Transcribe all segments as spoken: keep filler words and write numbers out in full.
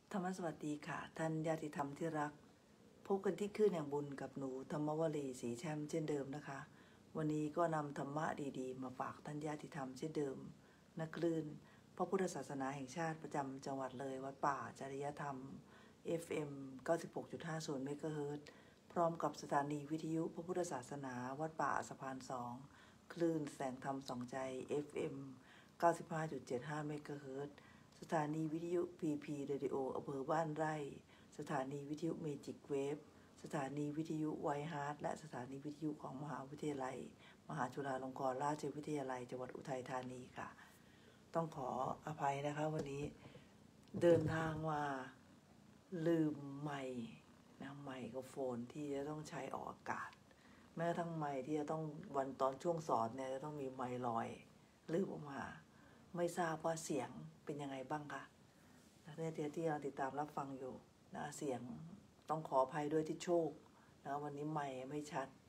ธรรมสวัสดีค่ะท่านญาติธรรมที่รักพบกันที่คลื่นแห่งบุญกับหนูธรรมวลีสีแช่มเช่นเดิมนะคะวันนี้ก็นำธรรมะดีๆมาฝากท่านญาติธรรมเช่นเดิมณคลื่นพระพุทธศาสนาแห่งชาติประจำจังหวัดเลยวัดป่าจริยธรรม เอฟ เอ็ม เก้าสิบหกจุดห้าศูนย์ เมกะเฮิรตซ์พร้อมกับสถานีวิทยุพระพุทธศาสนาวัดป่าสะพานสองคลื่นแสงธรรมสองใจ เอฟ เอ็ม เก้าสิบห้าจุดเจ็ดห้า เมกะเฮิรตซ์สถานีวิทยุ พี พี Radio อำเภอบ้านไร่สถานีวิทยุเมจิกเวฟสถานีวิทยุไวฮาร์ทและสถานีวิทยุของมหาวิทยาลัยมหาจุฬาลงกรณราชวิทยาลัยจังหวัดอุทัยธานีค่ะต้องขออภัยนะคะวันนี้เดินทางมาลืมไมค์นะไมโครโฟนที่จะต้องใช้ออกอากาศแม้กระทั่งไมค์ที่จะต้องวันตอนช่วงสอนเนี่ยจะต้องมีไมค์ลอยลืมออกมาไม่ทราบว่าเสียงเป็นยังไงบ้างคะเนี่ยที่เราติดตามรับฟังอยู่นะเสียงต้องขออภัยด้วยที่โชคนะวันนี้ไมค์ไม่ชัด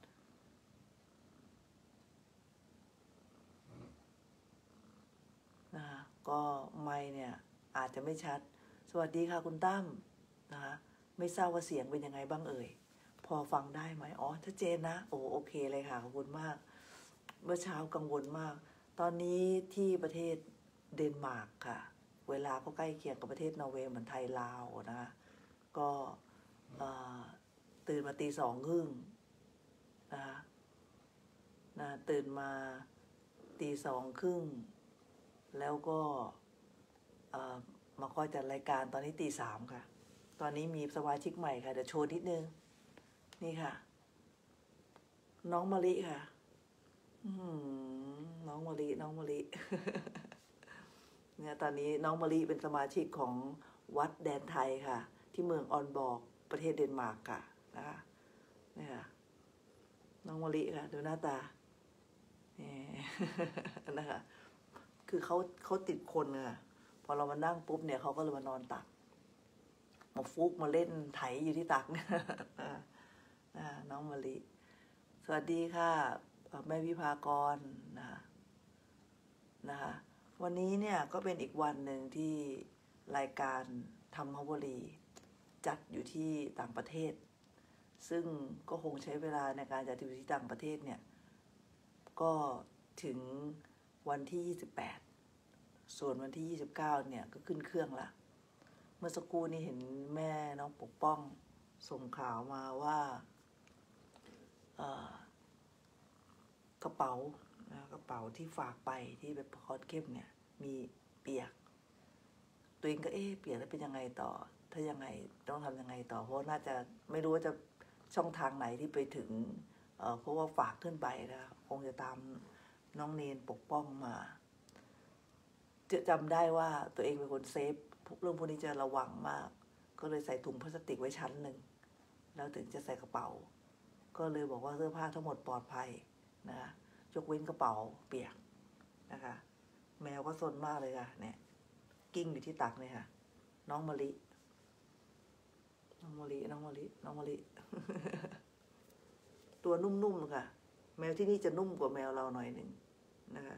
นะคะก็ไมค์เนี่ยอาจจะไม่ชัดสวัสดีค่ะคุณตั้มนะคะไม่ทราบว่าเสียงเป็นยังไงบ้างเอ่ยพอฟังได้ไหมอ๋อชัดเจนนะโอ้โอเคเลยค่ะขอบคุณมากเมื่อเช้ากังวลมากตอนนี้ที่ประเทศเดนมาร์กค่ะเวลาก็ใกล้เคียงกับประเทศนอร์เวย์เหมือนไทยลาวนะคะก็ตื่นมาตีสองครึ่งนะคะนะตื่นมาตีสองครึ่งแล้วก็มาคอยจัดรายการตอนนี้ตีสามค่ะตอนนี้มีสมาชิกใหม่ค่ะเดี๋ยวโชว์นิดนึงนี่ค่ะน้องมะลิค่ะน้องมะลิน้องมะลิเนี่ยตอนนี้น้องมะลิเป็นสมาชิกของวัดแดนไทยค่ะที่เมืองออนบอกประเทศเดนมาร์กค่ะนะคะนี่ค่ะน้องมะลิค่ะดูหน้าตาเนี่ยนะคะคือเขาเขาติดคนค่ะพอเรามานั่งปุ๊บเนี่ยเขาก็เลยมานอนตักมาฟุกมาเล่นไถอยู่ที่ตักเนี่ยน้องมะลิสวัสดีค่ะแม่วิภากรนะคะนะคะวันนี้เนี่ยก็เป็นอีกวันหนึ่งที่รายการธรรมวลีจัดอยู่ที่ต่างประเทศซึ่งก็คงใช้เวลาในการจัดอยู่ที่ต่างประเทศเนี่ยก็ถึงวันที่ยี่สิบแปดส่วนวันที่ยี่สิบเก้าเนี่ยก็ขึ้นเครื่องละเมื่อสักครู่นี้เห็นแม่น้องปกป้องส่งข่าวมาว่ากระเป๋านะกระเป๋าที่ฝากไปที่ไปคอร์สเข้มเนี่ยมีเปียกตัวเองก็เอ๊ะเปียกแล้วเป็นยังไงต่อถ้ายังไงต้องทำยังไงต่อเพราะน่าจะไม่รู้ว่าจะช่องทางไหนที่ไปถึง เ, เพราะว่าฝากขึ้นไปนะคงจะตามน้องเนนปกป้องมาจะจำได้ว่าตัวเองเป็นคนเซฟเรื่องพวกนี้จะระวังมากก็เลยใส่ถุงพลาสติกไว้ชั้นหนึ่งแล้วถึงจะใส่กระเป๋าก็เลยบอกว่าเสื้อผ้าทั้งหมดปลอดภัยนะยกเว้นกระเป๋าเปียกนะคะแมวก็ซนมากเลยค่ะเนี่ยกิ้งอยู่ที่ตักเนี่ยค่ะน้องมะลิน้องมะลิน้องมะลิน้องมะลิ ตัวนุ่มๆค่ะแมวที่นี่จะนุ่มกว่าแมวเราหน่อยหนึ่งนะคะ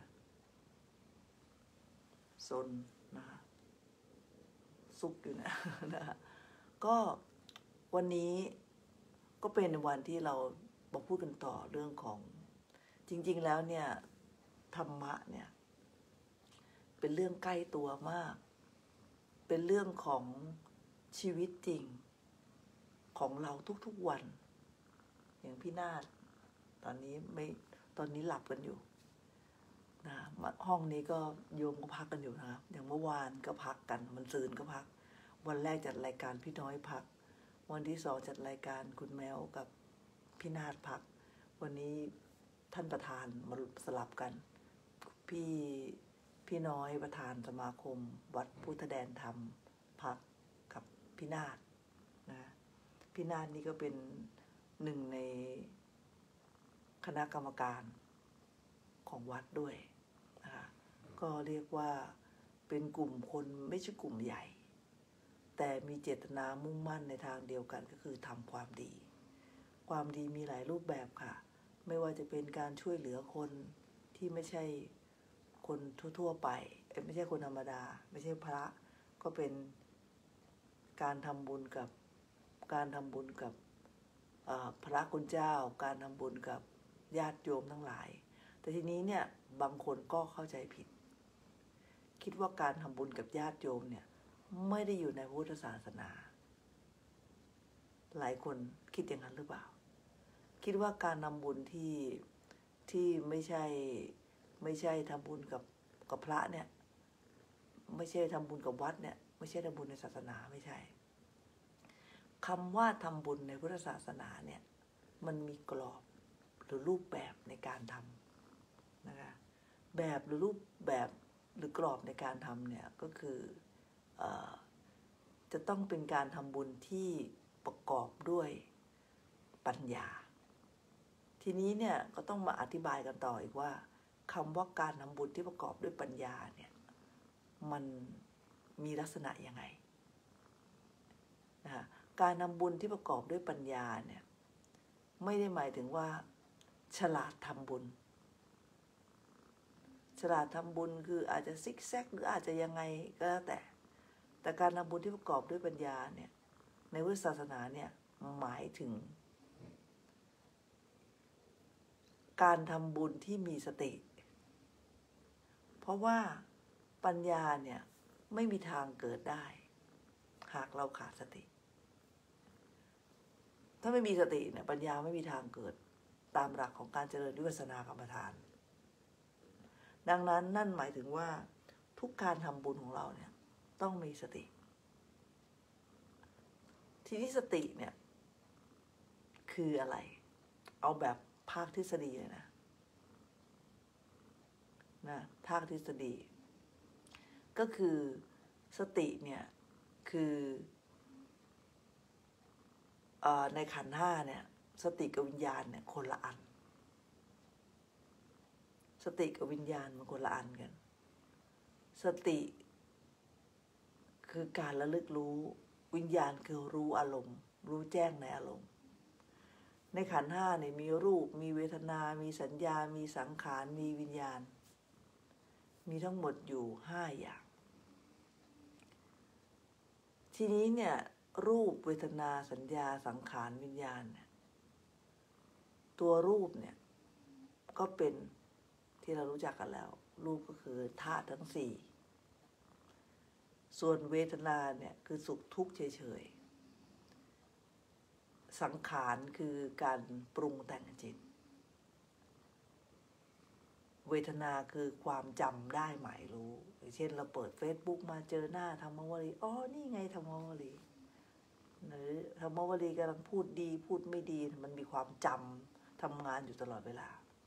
ซนนะคะซุกอยู่นะนะคะก็วันนี้ก็เป็นวันที่เรามาพูดกันต่อเรื่องของจริงๆแล้วเนี่ยธรรมะเนี่ยเป็นเรื่องใกล้ตัวมากเป็นเรื่องของชีวิตจริงของเราทุกๆวันอย่างพี่นาฏตอนนี้ไม่ตอนนี้หลับกันอยู่นะห้องนี้ก็โยมก็พักกันอยู่นะครับอย่างเมื่อวานก็พักกันมันซืนก็พักวันแรกจัดรายการพี่น้อยพักวันที่สองจัดรายการคุณแมวกับพี่นาฏพักวันนี้ท่านประธานมาสลับกันพี่พี่น้อยประธานสมาคมวัดพุทธแดนธรรมพักกับพี่นาฏนะพี่นาฏนี่ก็เป็นหนึ่งในคณะกรรมการของวัดด้วยนะคะก็เรียกว่าเป็นกลุ่มคนไม่ใช่กลุ่มใหญ่แต่มีเจตนามุ่งมั่นในทางเดียวกันก็คือทำความดีความดีมีหลายรูปแบบค่ะไม่ว่าจะเป็นการช่วยเหลือคนที่ไม่ใช่คนทั่วๆไปไม่ใช่คนธรรมดาไม่ใช่พระก็เป็นการทำบุญกับการทำบุญกับพระคุณเจ้าการทำบุญกับญาติโยมทั้งหลายแต่ทีนี้เนี่ยบางคนก็เข้าใจผิดคิดว่าการทำบุญกับญาติโยมเนี่ยไม่ได้อยู่ในพุทธศาสนาหลายคนคิดอย่างนั้นหรือเปล่าคิดว่าการทำบุญที่ที่ไม่ใช่ไม่ใช่ทำบุญกับกับพระเนี่ยไม่ใช่ทำบุญกับวัดเนี่ยไม่ใช่ทำบุญในศาสนาไม่ใช่คำว่าทำบุญในพุทธศาสนาเนี่ยมันมีกรอบหรือรูปแบบในการทำนะคะแบบหรือรูปแบบหรือกรอบในการทำเนี่ยก็คือเอ่อจะต้องเป็นการทำบุญที่ประกอบด้วยปัญญาทีนี้เนี่ยก็ต้องมาอธิบายกันต่ออีกว่าคำว่าการทำบุญที่ประกอบด้วยปัญญาเนี่ยมันมีลักษณะยังไงนะคะการทำบุญที่ประกอบด้วยปัญญาเนี่ยไม่ได้หมายถึงว่าฉลาดทำบุญฉลาดทำบุญคืออาจจะซิกแซกหรืออาจจะยังไงก็แล้วแต่แต่การทำบุญที่ประกอบด้วยปัญญาเนี่ยในพุทธศาสนาเนี่ยหมายถึงการทำบุญที่มีสติเพราะว่าปัญญาเนี่ยไม่มีทางเกิดได้หากเราขาดสติถ้าไม่มีสติเนี่ยปัญญาไม่มีทางเกิดตามหลักของการเจริญวิปัสสนากรรมฐานดังนั้นนั่นหมายถึงว่าทุกการทำบุญของเราเนี่ยต้องมีสติทีนี้สติเนี่ยคืออะไรเอาแบบภาคทฤษฎีเลยนะนะภาคทฤษฎีก็คือสติเนี่ยคือในขันธ์ห้าเนี่ยสติกับวิญญาณเนี่ยคนละอันสติกับวิญญาณมันคนละอันกันสติคือการระลึกรู้วิญญาณคือรู้อารมณ์รู้แจ้งในอารมณ์ในขันธ์ห้าเนี่ยมีรูปมีเวทนามีสัญญามีสังขารมีวิญญาณมีทั้งหมดอยู่ห้าอย่างทีนี้เนี่ยรูปเวทนาสัญญาสังขารวิญญาณเนี่ยตัวรูปเนี่ยก็เป็นที่เรารู้จักกันแล้วรูปก็คือธาตุทั้งสี่ส่วนเวทนาเนี่ยคือสุขทุกข์เฉยๆสังขารคือการปรุงแต่งจิตเวทนาคือความจำได้หมายรู้อย่างเช่นเราเปิด Facebook มาเจอหน้าธรรมวลีอ๋อนี่ไงธรรมวลีหรือธรรมวลีกำลังพูดดีพูดไม่ดีมันมีความจำทำงานอยู่ตลอดเวลา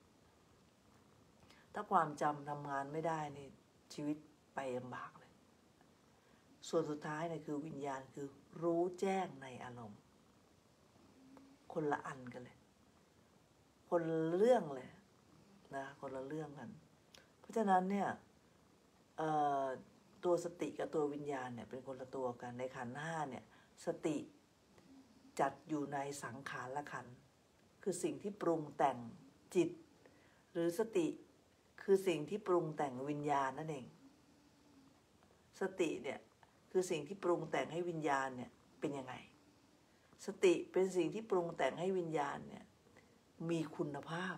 ถ้าความจำทำงานไม่ได้นี่ชีวิตไปลำบากเลยส่วนสุดท้ายเนี่ยคือวิญญาณคือรู้แจ้งในอารมณ์คนละอันกันเลยคนละเรื่องเลยนะคนละเรื่องกันเพราะฉะนั้นเนี่ยตัวสติกับตัววิญญาณเนี่ยเป็นคนละตัวกันในขันธ์ห้าเนี่ยสติจัดอยู่ในสังขารขันธ์คือสิ่งที่ปรุงแต่งจิตหรือสติคือสิ่งที่ปรุงแต่งวิญญาณนั่นเองสติเนี่ยคือสิ่งที่ปรุงแต่งให้วิญญาณเนี่ยเป็นยังไงสติเป็นสิ่งที่ปรุงแต่งให้วิญญาณเนี่ยมีคุณภาพ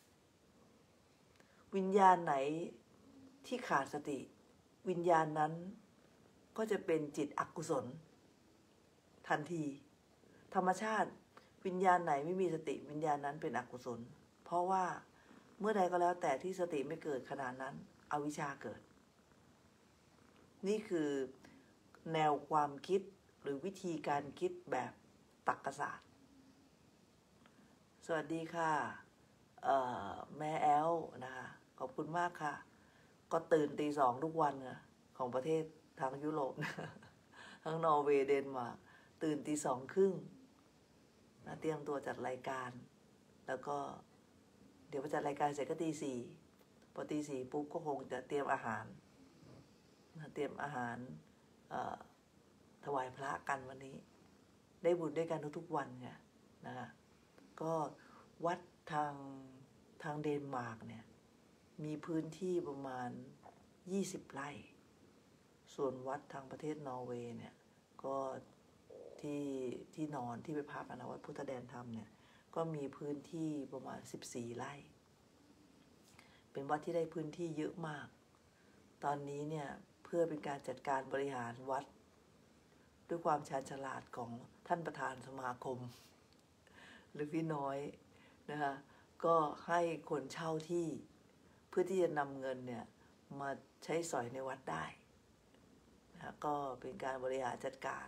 วิญญาณไหนที่ขาดสติวิญญาณนั้นก็จะเป็นจิตอกุศลทันทีธรรมชาติวิญญาณไหนไม่มีสติวิญญาณนั้นเป็นอกุศลเพราะว่าเมื่อใดก็แล้วแต่ที่สติไม่เกิดขณะนั้นอวิชชาเกิดนี่คือแนวความคิดหรือวิธีการคิดแบบตรรกศาสตร์สวัสดีค่ะแม่แอลนะคะขอบคุณมากค่ะก็ตื่นตีสองทุกวันนะของประเทศทางยุโรปนะทั้งนอร์เวย์เดนมาร์กตื่นตีสองครึ่งนะเตรียมตัวจัดรายการแล้วก็เดี๋ยวพอจัดรายการเสร็จก็ตีสี่พอตีสี่ปุ๊บก็คงจะเตรียมอาหารนะเตรียมอาหารถวายพระกันวันนี้ได้บุญด้วยกันทุกๆวันไงนะคะก็วัดทางทางเดนมาร์กเนี่ยมีพื้นที่ประมาณยี่สิบไร่ส่วนวัดทางประเทศนอร์เวย์เนี่ยก็ที่ที่นอนที่ไปพักนะวัดพุทธแดนธรรมเนี่ยก็มีพื้นที่ประมาณสิบสี่ไร่เป็นวัดที่ได้พื้นที่เยอะมากตอนนี้เนี่ยเพื่อเป็นการจัดการบริหารวัดด้วยความชาญฉลาดของท่านประธานสมาคมหรือพี่น้อยนะคะก็ให้คนเช่าที่เพื่อที่จะนำเงินเนี่ยมาใช้สอยในวัดได้นะก็เป็นการบริหารจัดการ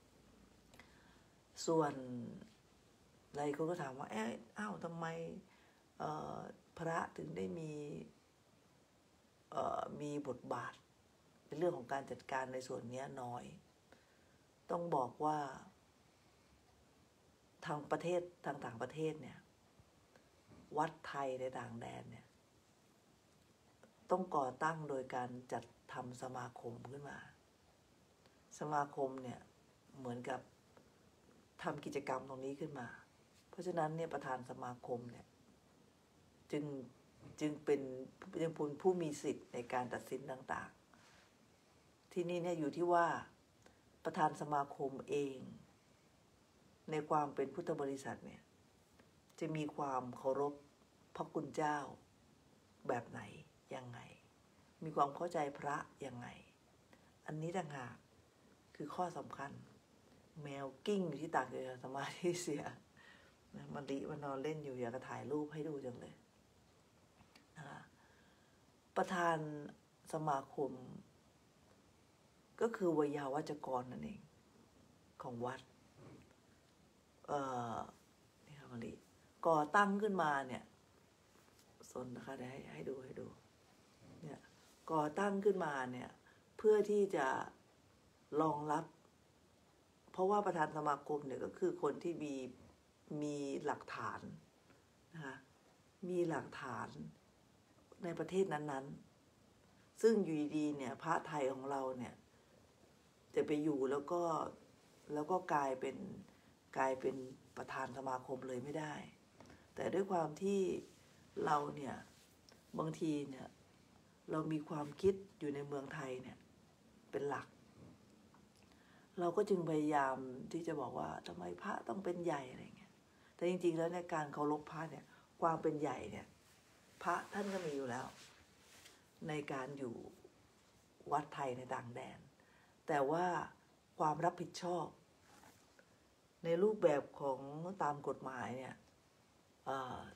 ส่วนหลายคนก็ถามว่าเอ๊ะอ้าวทำไมพระถึงได้มีมีบทบาทในเรื่องของการจัดการในส่วนนี้น้อยต้องบอกว่าทางประเทศทางต่างประเทศเนี่ยวัดไทยในต่างแดนเนี่ยต้องก่อตั้งโดยการจัดทำสมาคมขึ้นมาสมาคมเนี่ยเหมือนกับทำกิจกรรมตรงนี้ขึ้นมาเพราะฉะนั้นเนี่ยประธานสมาคมเนี่ยจึงจึงเป็นยังเป็นผู้มีสิทธิ์ในการตัดสินต่างๆที่นี่เนี่ยอยู่ที่ว่าประธานสมาคมเองในความเป็นพุทธบริษัทเนี่ยจะมีความเคารพพระคุณเจ้าแบบไหนยังไงมีความเข้าใจพระยังไงอันนี้ต่างหากคือข้อสำคัญแมวกิ้งอยู่ที่ตากเรือสมาธิเสียนะมันลิมันนอนเล่นอยู่อยากจะถ่ายรูปให้ดูจังเลยนะคะประธานสมาคมก็คือวิยาวัจกรนั่นเองของวัดเอ่อนี่ครับมันลิก่อตั้งขึ้นมาเนี่ยสนนะคะเดี๋ยวให้ให้ดูให้ดูเนี่ยก่อตั้งขึ้นมาเนี่ยเพื่อที่จะรองรับเพราะว่าประธานสมาคมเนี่ยก็คือคนที่มีมีหลักฐานนะคะมีหลักฐานในประเทศนั้นๆซึ่งอยู่ดีๆเนี่ยพระไทยของเราเนี่ยจะไปอยู่แล้วก็แล้วก็กลายเป็นกลายเป็นประธานสมาคมเลยไม่ได้แต่ด้วยความที่เราเนี่ยบางทีเนี่ยเรามีความคิดอยู่ในเมืองไทยเนี่ยเป็นหลักเราก็จึงพยายามที่จะบอกว่าทำไมพระต้องเป็นใหญ่อะไรเงี้ยแต่จริงๆแล้วในการเคารพพระเนี่ยความเป็นใหญ่เนี่ยพระท่านก็มีอยู่แล้วในการอยู่วัดไทยในต่างแดนแต่ว่าความรับผิดชอบในรูปแบบของตามกฎหมายเนี่ยเอ่อ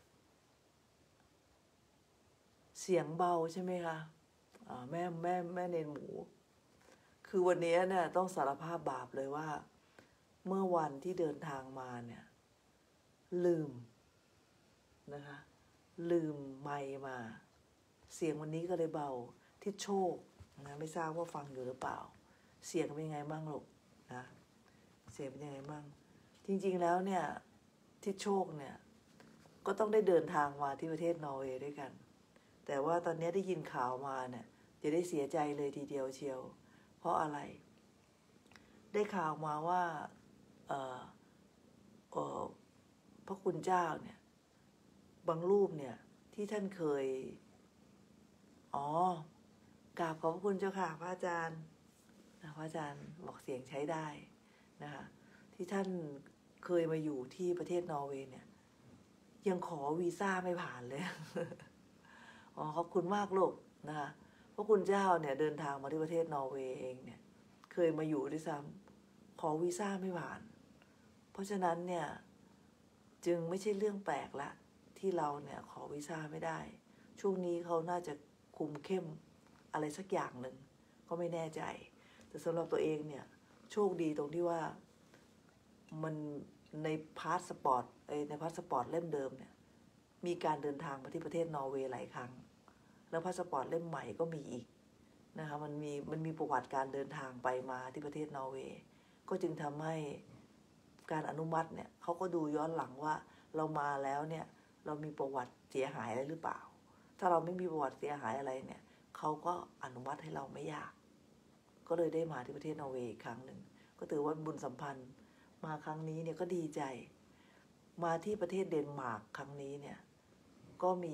เสียงเบาใช่ไหมคะแม่แม่แม่เนนหมูคือวันนี้เนี่ยต้องสารภาพบาปเลยว่าเมื่อวันที่เดินทางมาเนี่ยลืมนะคะลืมไมค์มาเสียงวันนี้ก็เลยเบาที่โชคนะไม่ทราบว่าฟังอยู่หรือเปล่าเสียงเป็นยังไงบ้างลูกนะเสียงเป็นยังไงบ้างจริงๆแล้วเนี่ยที่โชคเนี่ยก็ต้องได้เดินทางมาที่ประเทศนอร์เวย์ด้วยกันแต่ว่าตอนนี้ได้ยินข่าวมาเนี่ยจะได้เสียใจเลยทีเดียวเชียวเพราะอะไรได้ข่าวมาว่าเอ่อเอ่อพระคุณเจ้าเนี่ยบางรูปเนี่ยที่ท่านเคยอ๋อกราบขอบพระคุณเจ้าค่ะพระอาจารย์นะพระอาจารย์บอกเสียงใช้ได้นะคะที่ท่านเคยมาอยู่ที่ประเทศนอร์เวย์เนี่ยยังขอวีซ่าไม่ผ่านเลย อ๋อขอบคุณมากลูกนะคะพระคุณเจ้าเนี่ยเดินทางมาที่ประเทศนอร์เวย์เองเนี่ยเคยมาอยู่ด้วยซ้ำขอวีซ่าไม่ผ่านเพราะฉะนั้นเนี่ยจึงไม่ใช่เรื่องแปลกละที่เราเนี่ยขอวีซ่าไม่ได้ช่วงนี้เขาน่าจะคุมเข้มอะไรสักอย่างหนึ่งก็ไม่แน่ใจแต่สำหรับตัวเองเนี่ยโชคดีตรงที่ว่ามันในพาสปอร์ตในพาสปอร์ตเล่มเดิมเนี่ยมีการเดินทางมาที่ประเทศนอร์เวย์หลายครั้งแล้วพาสปอร์ตเล่มใหม่ก็มีอีกนะคะมันมีมันมีประวัติการเดินทางไปมาที่ประเทศนอร์เวย์ก็จึงทำให้การอนุมัติเนี่ยเขาก็ดูย้อนหลังว่าเรามาแล้วเนี่ยเรามีประวัติเสียหายอะไรหรือเปล่าถ้าเราไม่มีประวัติเสียหายอะไรเนี่ยเขาก็อนุมัติให้เราไม่ยากก็เลยได้มาที่ประเทศนอร์เวย์อีกครั้งหนึ่งก็ถือว่าบุญสัมพันธ์มาครั้งนี้เนี่ยก็ดีใจมาที่ประเทศเดนมาร์กครั้งนี้เนี่ยก็มี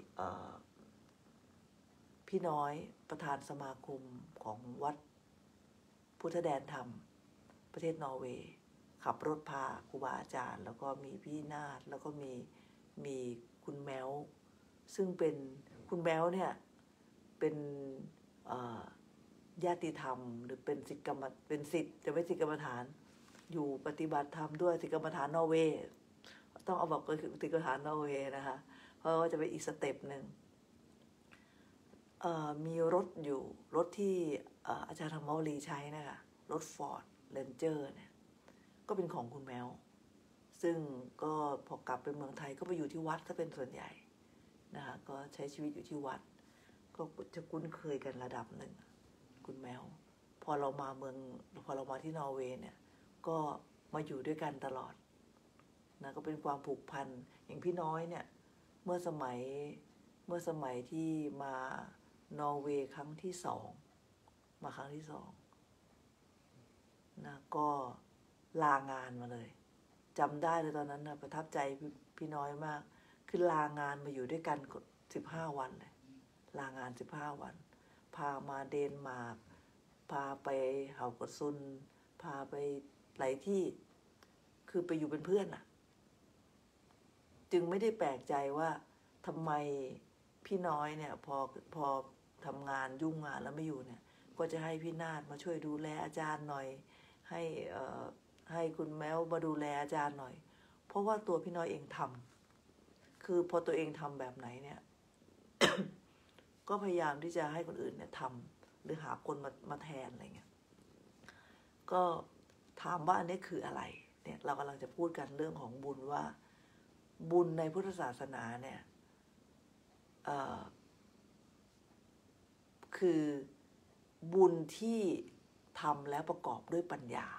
พี่น้อยประธานสมาคมของวัดพุทธแดนธรรมประเทศนอร์เวย์ขับรถพาครูบาอาจารย์แล้วก็มีพี่นาฏแล้วก็มีมีคุณแมวซึ่งเป็นคุณแมวเนี่ยเป็นญาติธรรมหรือเป็นศิษย์กรรมเป็นศิษย์จะไม่ศิษย์กรรมฐานอยู่ปฏิบัติธรรมด้วยศิษย์กรรมฐานนอร์เวย์ต้องเอาบอกก็คือศิษย์กรรมฐานนอร์เวย์นะคะเพราะว่าจะเป็นอีกสเต็ปหนึ่งมีรถอยู่รถที่อาจารย์ธรรมวลีใช้นะคะรถฟอร์ดเรนเจอร์เนี่ยก็เป็นของคุณแมวซึ่งก็พอกลับไปเมืองไทยก็ไปอยู่ที่วัดถ้าเป็นส่วนใหญ่นะคะก็ใช้ชีวิตอยู่ที่วัดก็จะคุ้นเคยกันระดับหนึ่งคุณแมวพอเรามาเมืองพอเรามาที่นอร์เวย์เนี่ยก็มาอยู่ด้วยกันตลอดนะก็เป็นความผูกพันอย่างพี่น้อยเนี่ยเมื่อสมัยเมื่อสมัยที่มานอร์เวย์ครั้งที่สองมาครั้งที่สองนะก็ลางานมาเลยจำได้เลยตอนนั้นนะประทับใจพ พี่น้อยมากคือลางานมาอยู่ด้วยกันสิบห้าวันเลยลางานสิบห้าวันพามาเดนมาร์กพาไปเฮากระซุนพาไปหลายที่คือไปอยู่เป็นเพื่อนอ่ะจึงไม่ได้แปลกใจว่าทำไมพี่น้อยเนี่ยพอพอทำงานยุ่งงานแล้วไม่อยู่เนี่ยก็จะให้พี่นาฏมาช่วยดูแลอาจารย์หน่อยให้เอ่อให้คุณแมวมาดูแลอาจารย์หน่อยเพราะว่าตัวพี่น้อยเองทำคือพอตัวเองทำแบบไหนเนี่ย ก็พยายามที่จะให้คนอื่นเนี่ยทำหรือหาคนมามาแทนอะไรเงี้ยก็ถามว่าอันนี้คืออะไรเนี่ยเรากำลังจะพูดกันเรื่องของบุญว่าบุญในพุทธศาสนาเนี่ยคือบุญที่ทำแล้วประกอบด้วยปัญญา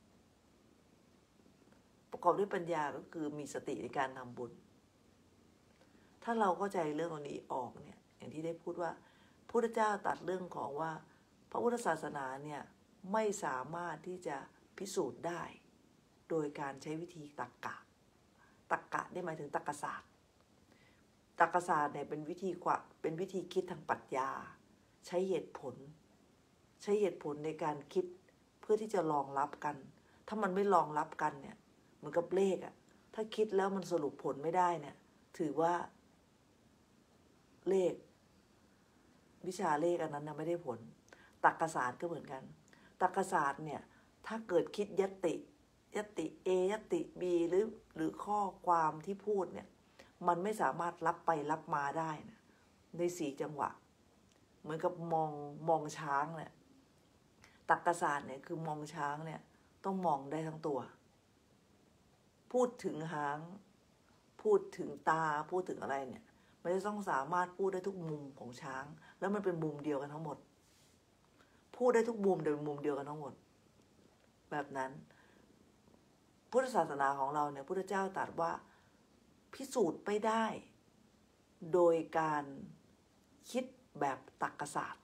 ประกอบด้วยปัญญาก็คือมีสติในการทำบุญถ้าเราเข้าใจเรื่องนี้ออกเนี่ยอย่างที่ได้พูดว่าพระพุทธเจ้าตรัสเรื่องของว่าพระพุทธศาสนาเนี่ยไม่สามารถที่จะพิสูจน์ได้โดยการใช้วิธีตรรกะตรรกะได้หมายถึงตรรกศาสตร์ตรรกศาสตร์เนี่ยเป็นวิธีกว่าเป็นวิธีคิดทางปรัชญาใช้เหตุผลใช้เหตุผลในการคิดเพื่อที่จะรองรับกันถ้ามันไม่รองรับกันเนี่ยเหมือนกับเลขอะถ้าคิดแล้วมันสรุปผลไม่ได้เนี่ยถือว่าเลขวิชาเลขอันนั้นนะไม่ได้ผลตรรกศาสตร์ก็เหมือนกันตรรกศาสตร์เนี่ยถ้าเกิดคิดยติยติ A ยติ B หรือหรือข้อความที่พูดเนี่ยมันไม่สามารถรับไปรับมาได้นะในสี่จังหวะเหมือนกับมองมองช้างเนี่ยตรรกศาสตร์เนี่ยคือมองช้างเนี่ยต้องมองได้ทั้งตัวพูดถึงหางพูดถึงตาพูดถึงอะไรเนี่ยมันจะต้องสามารถพูดได้ทุกมุมของช้างแล้วมันเป็นมุมเดียวกันทั้งหมดพูดได้ทุกมุมแต่เป็นมุมเดียวกันทั้งหมดแบบนั้นพุทธศาสนาของเราเนี่ยพุทธเจ้าตรัสว่าพิสูจน์ไม่ได้โดยการคิดแบบตรรกศาสตร์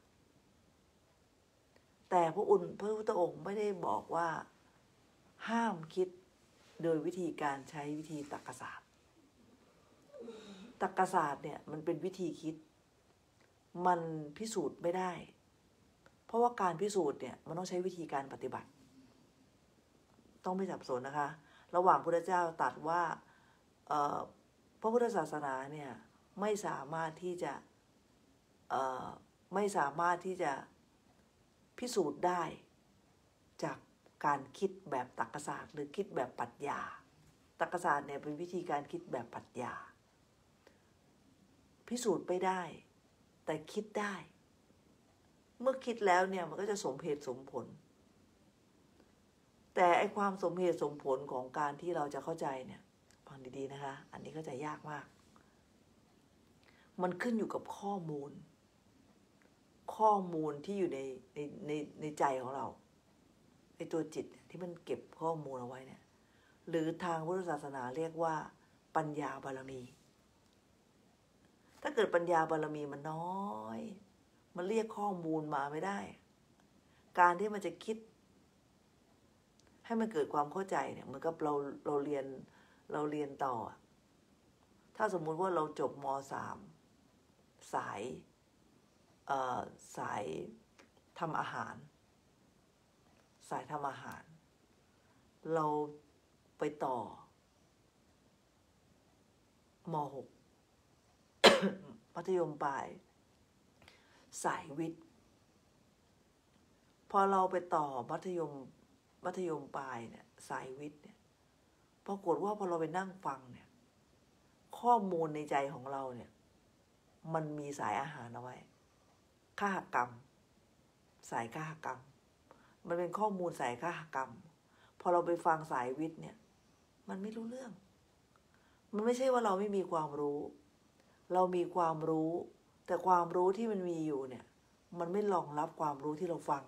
แต่พระอุณพระพุทธองค์ไม่ได้บอกว่าห้ามคิดโดยวิธีการใช้วิธีตรรกศาสตร์ตรรกศาสตร์เนี่ยมันเป็นวิธีคิดมันพิสูจน์ไม่ได้เพราะว่าการพิสูจน์เนี่ยมันต้องใช้วิธีการปฏิบัติต้องไม่สับสนนะคะระหว่างพุทธเจ้าตรัสว่าพระพุทธศาสนาเนี่ยไม่สามารถที่จะไม่สามารถที่จะพิสูจน์ได้จากการคิดแบบตรรกศาสตร์หรือคิดแบบปรัชญาตรรกศาสตร์เนี่ยเป็นวิธีการคิดแบบปรัชญาพิสูจน์ไม่ได้แต่คิดได้เมื่อคิดแล้วเนี่ยมันก็จะสมเหตุสมผลแต่ไอความสมเหตุสมผลของการที่เราจะเข้าใจเนี่ยฟังดีๆนะคะอันนี้เข้าใจยากมากมันขึ้นอยู่กับข้อมูลข้อมูลที่อยู่ในในในในใจของเราไอตัวจิตที่มันเก็บข้อมูลเอาไว้เนี่ยหรือทางพุทธศาสนาเรียกว่าปัญญาบารมีถ้าเกิดปัญญาบารมีมันน้อยมันเรียกข้อมูลมาไม่ได้การที่มันจะคิดให้มันเกิดความเข้าใจเนี่ยเหมือนกับเราเราเรียนเราเรียนต่อถ้าสมมุติว่าเราจบม.สาม สายเอ่อสายทำอาหารสายทำอาหารเราไปต่อม หก มัธยมปลายสายวิทย์พอเราไปต่อมัธยมมัธยมปลายเนี่ยสายวิทย์เนี่ยปรากฏว่าพอเราไปนั่งฟังเนี่ยข้อมูลในใจของเราเนี่ยมันมีสายอาหารเอาไว้ฆาตกรรมสายฆาตกรรมมันเป็นข้อมูลสายฆาตกรรมพอเราไปฟังสายวิทย์เนี่ยมันไม่รู้เรื่องมันไม่ใช่ว่าเราไม่มีความรู้เรามีความรู้แต่ความรู้ที่มันมีอยู่เนี่ยมันไม่รองรับความรู้ที่เราฟัง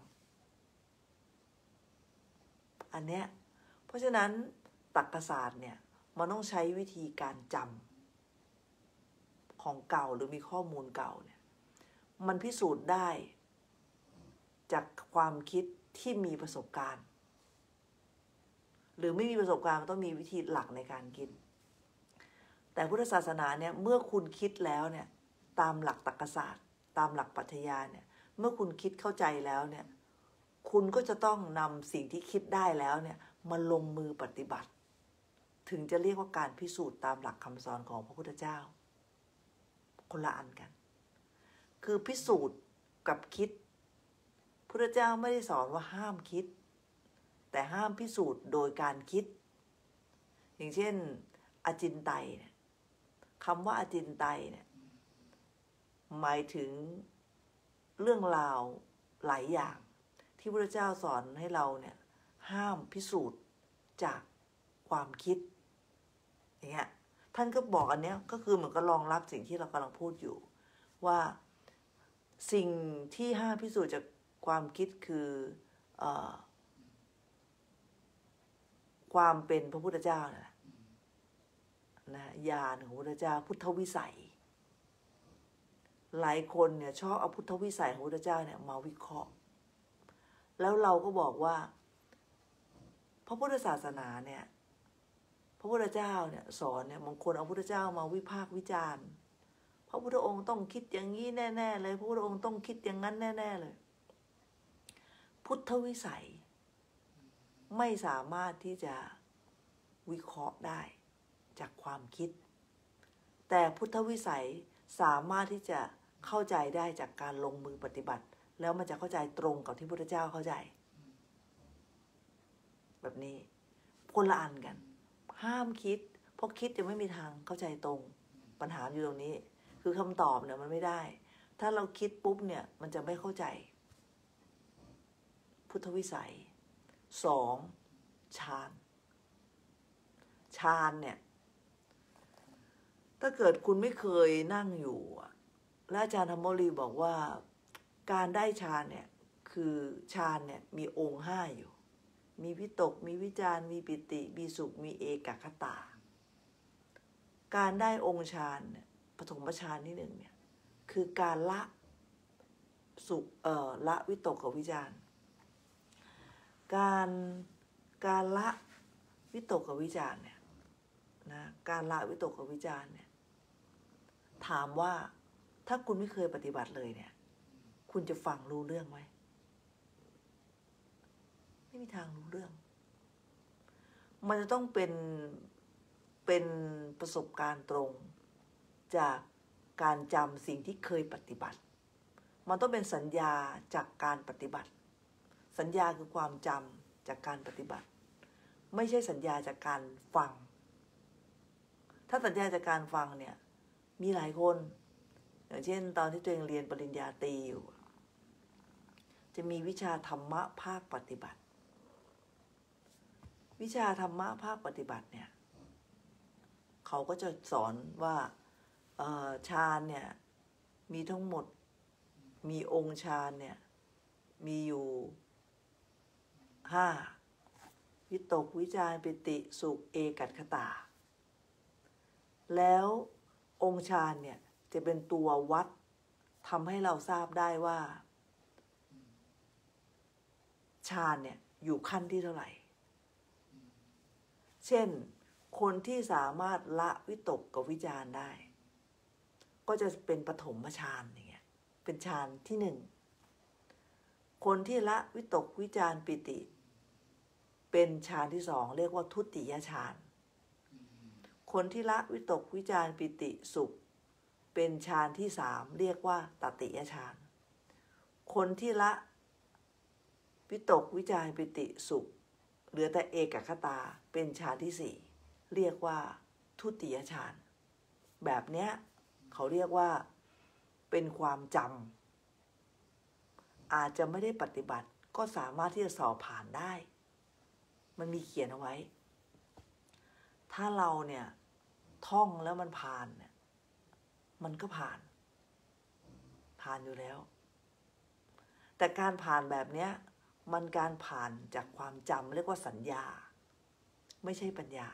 อันเนี้ยเพราะฉะนั้นตรรกศาสตร์เนี่ยมันต้องใช้วิธีการจำของเก่าหรือมีข้อมูลเก่าเนี่ยมันพิสูจน์ได้จากความคิดที่มีประสบการณ์หรือไม่มีประสบการณ์มันต้องมีวิธีหลักในการคิดแต่พุทธศาสนาเนี่ยเมื่อคุณคิดแล้วเนี่ยตามหลักตรรกศาสตร์ตามหลักปรัชญาเนี่ยเมื่อคุณคิดเข้าใจแล้วเนี่ยคุณก็จะต้องนำสิ่งที่คิดได้แล้วเนี่ยมาลงมือปฏิบัติถึงจะเรียกว่าการพิสูจน์ตามหลักคำสอนของพระพุทธเจ้าคนละอันกันคือพิสูจน์กับคิดพุทธเจ้าไม่ได้สอนว่าห้ามคิดแต่ห้ามพิสูจน์โดยการคิดอย่างเช่นอจินไตยเนี่ยคำว่าอจินไตยเนี่ยหมายถึงเรื่องราวหลายอย่างที่พระพุทธเจ้าสอนให้เราเนี่ยห้ามพิสูจน์จากความคิดอย่างเงี้ยท่านก็บอกอันเนี้ยก็คือเหมือนกับรองรับสิ่งที่เรากำลังพูดอยู่ว่าสิ่งที่ห้ามพิสูจน์จากความคิดคือเอ่อความเป็นพระพุทธเจ้านะนะญาณของพระพุทธเจ้าพุทธวิสัยหลายคนเนี่ยชอบเอาพุทธวิสัยของพระพุทธเจ้าเนี่ยมาวิเคราะห์แล้วเราก็บอกว่าพระพุทธศาสนาเนี่ยพระพุทธเจ้าเนี่ยสอนเนี่ยบางคนเอาพระพุทธเจ้ามาวิพากษ์วิจารณ์พระพุทธองค์ต้องคิดอย่างนี้แน่ๆเลยพระพุทธองค์ต้องคิดอย่างนั้นแน่ๆเลยพุทธวิสัยไม่สามารถที่จะวิเคราะห์ได้จากความคิดแต่พุทธวิสัยสามารถที่จะเข้าใจได้จากการลงมือปฏิบัติแล้วมันจะเข้าใจตรงกับที่พระพุทธเจ้าเข้าใจแบบนี้คนละอันกันห้ามคิดเพราะคิดจะไม่มีทางเข้าใจตรงปัญหาอยู่ตรงนี้คือคำตอบเนี่ยมันไม่ได้ถ้าเราคิดปุ๊บเนี่ยมันจะไม่เข้าใจพุทธวิสัยสองฌานฌานเนี่ยถ้าเกิดคุณไม่เคยนั่งอยู่และอาจารย์ธรรมโมลีบอกว่าการได้ฌานเนี่ยคือฌานเนี่ยมีองค์ห้าอยู่มีวิตกมีวิจารมีปิติมีสุขมีเอกคตาการได้องค์ฌานเนี่ยปฐมฌานที่หนึ่งเนี่ยคือการละสุขเอ่อละวิตกกับวิจารการการละวิตกกับวิจารเนี่ยนะการละวิตกกับวิจารเนี่ยถามว่าถ้าคุณไม่เคยปฏิบัติเลยเนี่ยคุณจะฟังรู้เรื่องไหมไม่มีทางรู้เรื่องมันจะต้องเป็นเป็นประสบการณ์ตรงจากการจำสิ่งที่เคยปฏิบัติมันต้องเป็นสัญญาจากการปฏิบัติสัญญาคือความจำจากการปฏิบัติไม่ใช่สัญญาจากการฟังถ้าสัญญาจากการฟังเนี่ยมีหลายคนอย่างเช่นตอนที่ตัวเองเรียนปริญญาตรีอยู่จะมีวิชาธรรมะภาคปฏิบัติวิชาธรรมะภาคปฏิบัติเนี่ยเขาก็จะสอนว่าฌานเนี่ยมีทั้งหมดมีองค์ฌานเนี่ยมีอยู่ห้าวิตกวิจารปิติสุขเอกัคคตาแล้วองค์ฌานเนี่ยจะเป็นตัววัดทำให้เราทราบได้ว่าฌานเนี่ยอยู่ขั้นที่เท่าไหร่เช่นคนที่สามารถละวิตกกับวิจารได้ก็จะเป็นปฐมฌานอย่างเงี้ยเป็นฌานที่หนึ่งคนที่ละวิตกวิจารปิติเป็นฌานที่สองเรียกว่าทุติยฌานคนที่ละวิตกวิจารปิติสุขเป็นฌานที่สามเรียกว่าตติยฌานคนที่ละวิตกวิจารปิติสุขเหลือแต่เอกคตาเป็นฌานที่สี่เรียกว่าทุติยฌานแบบเนี้ยเขาเรียกว่าเป็นความจำอาจจะไม่ได้ปฏิบัติก็สามารถที่จะสอบผ่านได้มันมีเขียนเอาไว้ถ้าเราเนี่ยท่องแล้วมันผ่านเนี่ยมันก็ผ่านผ่านอยู่แล้วแต่การผ่านแบบเนี้ยมันการผ่านจากความจำเรียกว่าสัญญาไม่ใช่ปัญญา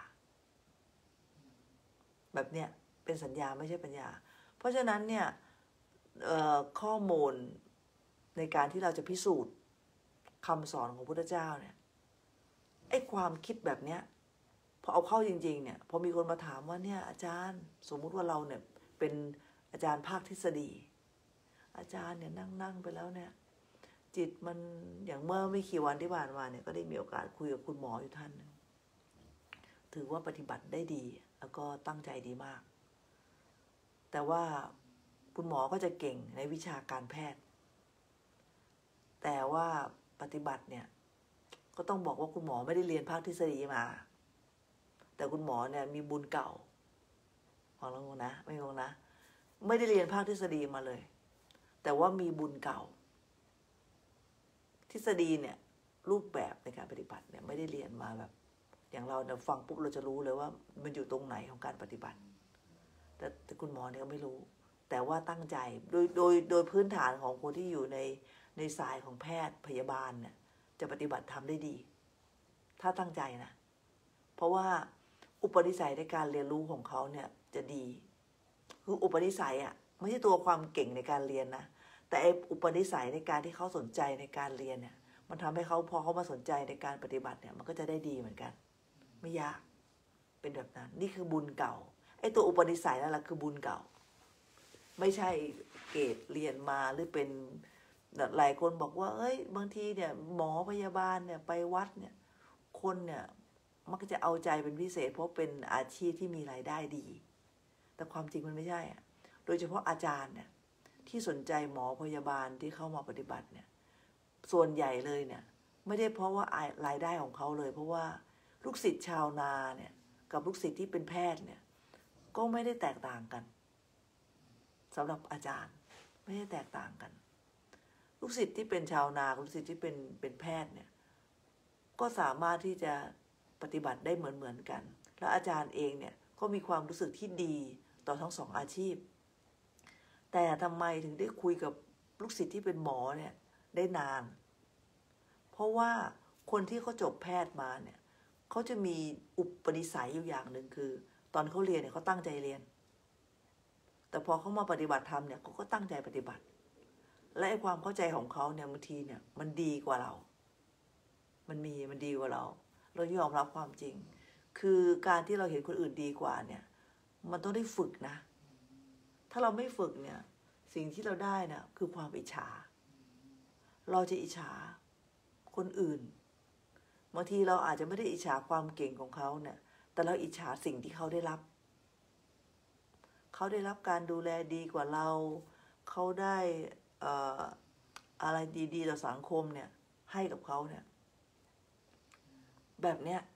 แบบเนี้ยเป็นสัญญาไม่ใช่ปัญญาเพราะฉะนั้นเนี่ยข้อมูลในการที่เราจะพิสูจน์คำสอนของพระพุทธเจ้าเนี่ยไอ้ความคิดแบบเนี้ยพอเอาเข้าจริงๆเนี่ยพอมีคนมาถามว่าเนี่ยอาจารย์สมมุติว่าเราเนี่ยเป็นอาจารย์ภาคทฤษฎีอาจารย์เนี่ยนั่งนั่งไปแล้วเนี่ยจิตมันอย่างเมื่อไม่กี่วันที่ผ่านมาเนี่ยก็ได้มีโอกาสคุยกับคุณหมออยู่ท่านนึงถือว่าปฏิบัติได้ดีแล้วก็ตั้งใจดีมากแต่ว่าคุณหมอก็จะเก่งในวิชาการแพทย์แต่ว่าปฏิบัติเนี่ยก็ต้องบอกว่าคุณหมอไม่ได้เรียนภาคทฤษฎีมาแต่คุณหมอเนี่ยมีบุญเก่าฟังแล้วงงนะไม่งงนะไม่ได้เรียนภาคทฤษฎีมาเลยแต่ว่ามีบุญเก่าทฤษฎีเนี่ยรูปแบบในการปฏิบัติเนี่ยไม่ได้เรียนมาแบบอย่างเราเนี่ยฟังปุ๊บเราจะรู้เลยว่ามันอยู่ตรงไหนของการปฏิบัติแต่แต่คุณหมอเนี่ยก็ไม่รู้แต่ว่าตั้งใจโดยโดยโดยพื้นฐานของคนที่อยู่ในในสายของแพทย์พยาบาลเนี่ยจะปฏิบัติทำได้ดีถ้าตั้งใจนะเพราะว่าอุปนิสัยในการเรียนรู้ของเขาเนี่ยจะดีคืออุปนิสัยอ่ะไม่ใช่ตัวความเก่งในการเรียนนะแต่อุปนิสัยในการที่เขาสนใจในการเรียนเนี่ยมันทำให้เขาพอเขามาสนใจในการปฏิบัติเนี่ยมันก็จะได้ดีเหมือนกันไม่ยากเป็นแบบนั้นนี่คือบุญเก่าไอ้ตัวอุปนิสัยนั่นแหละคือบุญเก่าไม่ใช่เกรดเรียนมาหรือเป็นหลายคนบอกว่าเอ้ยบางทีเนี่ยหมอพยาบาลเนี่ยไปวัดเนี่ยคนเนี่ยมักจะเอาใจเป็นพิเศษเพราะเป็นอาชีพที่มีรายได้ดีแต่ความจริงมันไม่ใช่อ่ะโดยเฉพาะอาจารย์เนี่ยที่สนใจหมอพยาบาลที่เข้ามาปฏิบัติเนี่ยส่วนใหญ่เลยเนี่ยไม่ได้เพราะว่ารายได้ของเขาเลยเพราะว่าลูกศิษย์ชาวนาเนี่ยกับลูกศิษย์ที่เป็นแพทย์เนี่ยก็ไม่ได้แตกต่างกันสำหรับอาจารย์ไม่ได้แตกต่างกันลูกศิษย์ที่เป็นชาวนาลูกศิษย์ที่เป็นเป็นแพทย์เนี่ยก็สามารถที่จะปฏิบัติได้เหมือนเหมือนกันแล้วอาจารย์เองเนี่ยก็มีความรู้สึกที่ดีต่อทั้งสองอาชีพแต่ทำไมถึงได้คุยกับลูกศิษย์ที่เป็นหมอเนี่ยได้นานเพราะว่าคนที่เขาจบแพทย์มาเนี่ยเขาจะมีอุปนิสัยอยู่อย่างหนึ่งคือตอนเขาเรียนเนี่ยเขาตั้งใจเรียนแต่พอเขามาปฏิบัติธรรมเนี่ยเขาก็ตั้งใจปฏิบัติและไอ้ความเข้าใจของเขาเนี่ยบางทีเนี่ยมันดีกว่าเรามันมีมันดีกว่าเราเรายอมรับความจริงคือการที่เราเห็นคนอื่นดีกว่าเนี่ยมันต้องได้ฝึกนะถ้าเราไม่ฝึกเนี่ยสิ่งที่เราได้เนี่ยคือความอิจฉาเราจะอิจฉาคนอื่นบางทีเราอาจจะไม่ได้อิจฉาความเก่งของเขาเนี่ยแต่เราอิจฉาสิ่งที่เขาได้รับเขาได้รับการดูแลดีกว่าเราเขาได้เอ่ออะไรดีๆต่อสังคมเนี่ยให้กับเขาเนี่ยแบบเนี้ย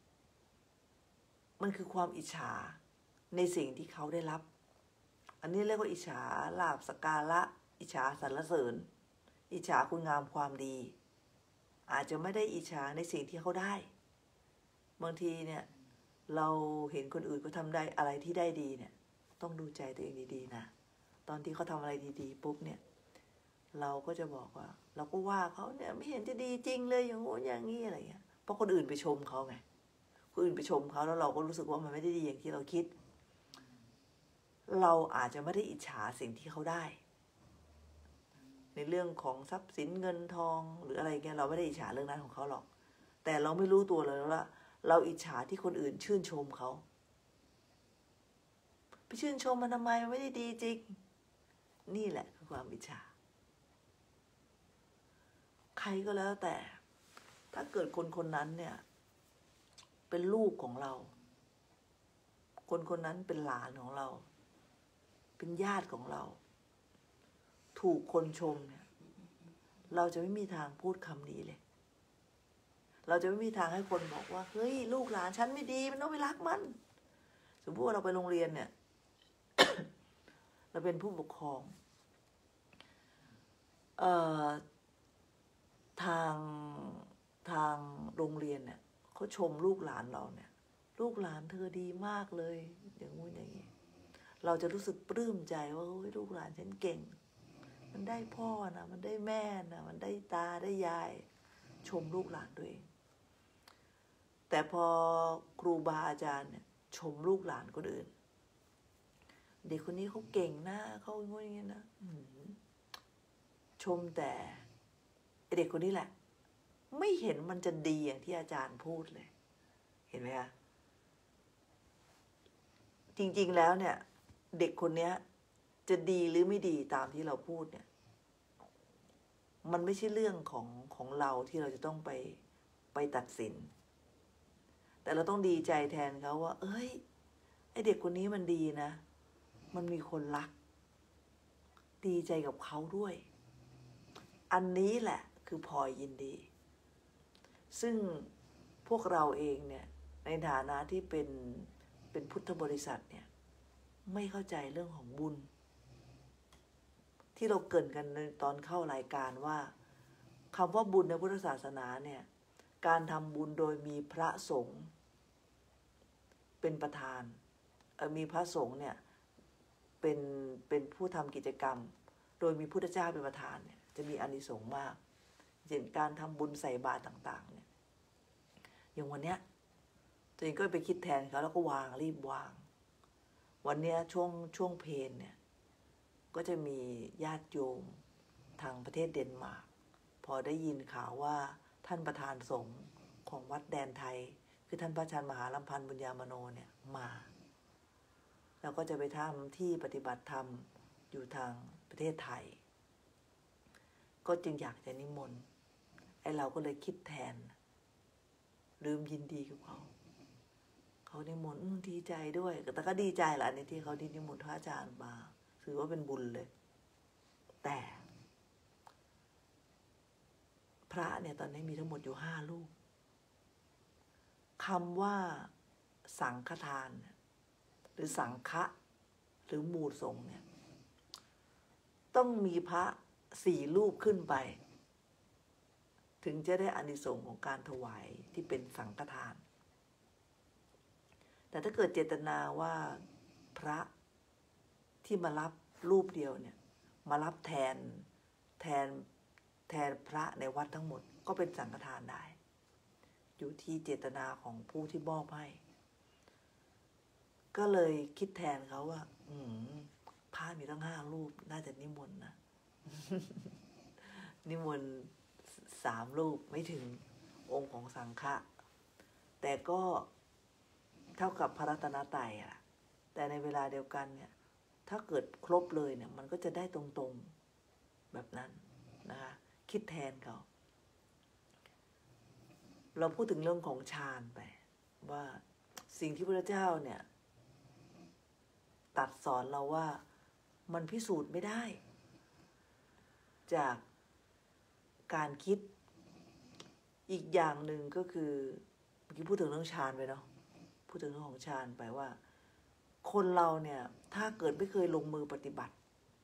มันคือความอิจฉาในสิ่งที่เขาได้รับอันนี้เรียกว่าอิจฉาลาภสักการะอิจฉาสรรเสริญอิจฉาคุณงามความดีอาจจะไม่ได้อิจฉาในสิ่งที่เขาได้บางทีเนี่ยเราเห็นคนอื่นเขาทำได้อะไรที่ได้ดีเนี่ยต้องดูใจตัวเองดีๆนะตอนที่เขาทำอะไรดีๆปุ๊บเนี่ยเราก็จะบอกว่าเราก็ว่าเขาเนี่ยไม่เห็นจะดีจริงเลยอย่างงู้นอย่างนี้อะไรเงี้ยเพราะคนอื่นไปชมเขาไงคนอื่นไปชมเขาแล้วเราก็รู้สึกว่ามันไม่ได้ดีอย่างที่เราคิดเราอาจจะไม่ได้อิจฉาสิ่งที่เขาได้ในเรื่องของทรัพย์สินเงินทองหรืออะไรเงี้ยเราไม่ได้อิจฉาเรื่องนั้นของเขาหรอกแต่เราไม่รู้ตัวเลยว่าเราอิจฉาที่คนอื่นชื่นชมเขาไปชื่นชมมันทำไมมันไม่ได้ดีจริงนี่แหละคือความอิจฉาใครก็แล้วแต่ถ้าเกิดคนคนนั้นเนี่ยเป็นลูกของเราคนคนนั้นเป็นหลานของเราเป็นญาติของเราถูกคนชมเนี่ยเราจะไม่มีทางพูดคำนี้เลยเราจะไม่มีทางให้คนบอกว่าเฮ้ยลูกหลานฉันไม่ดีมันต้องไปรักมันสมมติว่าเราไปโรงเรียนเนี่ย เราเป็นผู้ปกครองเอ่อทางทางโรงเรียนเนี่ยเขาชมลูกหลานเราเนี่ยลูกหลานเธอดีมากเลยอย่างงู้นอย่างนี้เราจะรู้สึกปลื้มใจว่าเฮ้ยลูกหลานฉันเก่งมันได้พ่อนะมันได้แม่นะมันได้ตาได้ยายชมลูกหลานตัวเองแต่พอครูบาอาจารย์เนี่ยชมลูกหลานคนอื่นเด็กคนนี้เขาเก่งนะเขาอย่างงี้อย่างงี้นะชมแต่เด็กคนนี้แหละไม่เห็นมันจะดีอย่างที่อาจารย์พูดเลยเห็นไหมคะจริงๆแล้วเนี่ยเด็กคนนี้จะดีหรือไม่ดีตามที่เราพูดเนี่ยมันไม่ใช่เรื่องของของเราที่เราจะต้องไปไปตัดสินแต่เราต้องดีใจแทนเขาว่าเอ้ยไอเด็กคนนี้มันดีนะมันมีคนรักดีใจกับเขาด้วยอันนี้แหละคือพลอยยินดีซึ่งพวกเราเองเนี่ยในฐานะที่เป็นเป็นพุทธบริษัทเนี่ยไม่เข้าใจเรื่องของบุญที่เราเกริ่นกันในตอนเข้ารายการว่าคำว่าบุญในพุทธศาสนาเนี่ยการทำบุญโดยมีพระสงฆ์เป็นประธานมีพระสงฆ์เนี่ยเป็นเป็นผู้ทำกิจกรรมโดยมีพุทธเจ้าเป็นประธานเนี่ยจะมีอานิสงส์มากเช่นการทำบุญใส่บาตรต่างๆเนี่ยอย่างวันเนี้ยตัวเองก็ไปคิดแทนเขาแล้วก็วางรีบวางวันเนี้ยช่วงช่วงเพลเนี่ยก็จะมีญาติโยมทางประเทศเดนมาร์กพอได้ยินข่าวว่าท่านประธานสงฆ์ของวัดแดนไทยคือท่านพระอาจารย์มหาลำพันธ์บุญญามโนเนี่ยมาแล้วก็จะไปทำที่ปฏิบัติธรรมอยู่ทางประเทศไทยก็จึงอยากจะนิมนต์ไอ้เราก็เลยคิดแทนลืมยินดีกับเขาเขานิมนต์ดีใจด้วยแต่ก็ดีใจแหละในที่เขานิมนต์พระอาจารย์มาถือว่าเป็นบุญเลยแต่พระเนี่ยตอนนี้มีทั้งหมดอยู่ห้ารูปคำว่าสังฆทานหรือสังฆะหรือหมู่สงฆ์เนี่ยต้องมีพระสี่รูปขึ้นไปถึงจะได้อานิสงส์ของการถวายที่เป็นสังฆทานแต่ถ้าเกิดเจตนาว่าพระที่มารับรูปเดียวเนี่ยมารับแทนแทนแทนพระในวัดทั้งหมดก็เป็นสังฆทานได้อยู่ที่เจตนาของผู้ที่มอบให้ก็เลยคิดแทนเขาว่าอืมพระมีตั้งห้ารูปน่าจะนิมนต์นะ นิมนต์สามรูปไม่ถึงองค์ของสังฆะแต่ก็เท่ากับพระรัตนตรัยอ่ะแต่ในเวลาเดียวกันเนี่ยถ้าเกิดครบเลยเนี่ยมันก็จะได้ตรงๆแบบนั้นนะคะคิดแทนเขาเราพูดถึงเรื่องของฌานไปว่าสิ่งที่พระเจ้าเนี่ยตัดสอนเราว่ามันพิสูจน์ไม่ได้จากการคิดอีกอย่างหนึ่งก็คือเมื่อกี้พูดถึงเรื่องฌานไปเนาะพูดถึงเรื่องของฌานไปว่าคนเราเนี่ยถ้าเกิดไม่เคยลงมือปฏิบัติ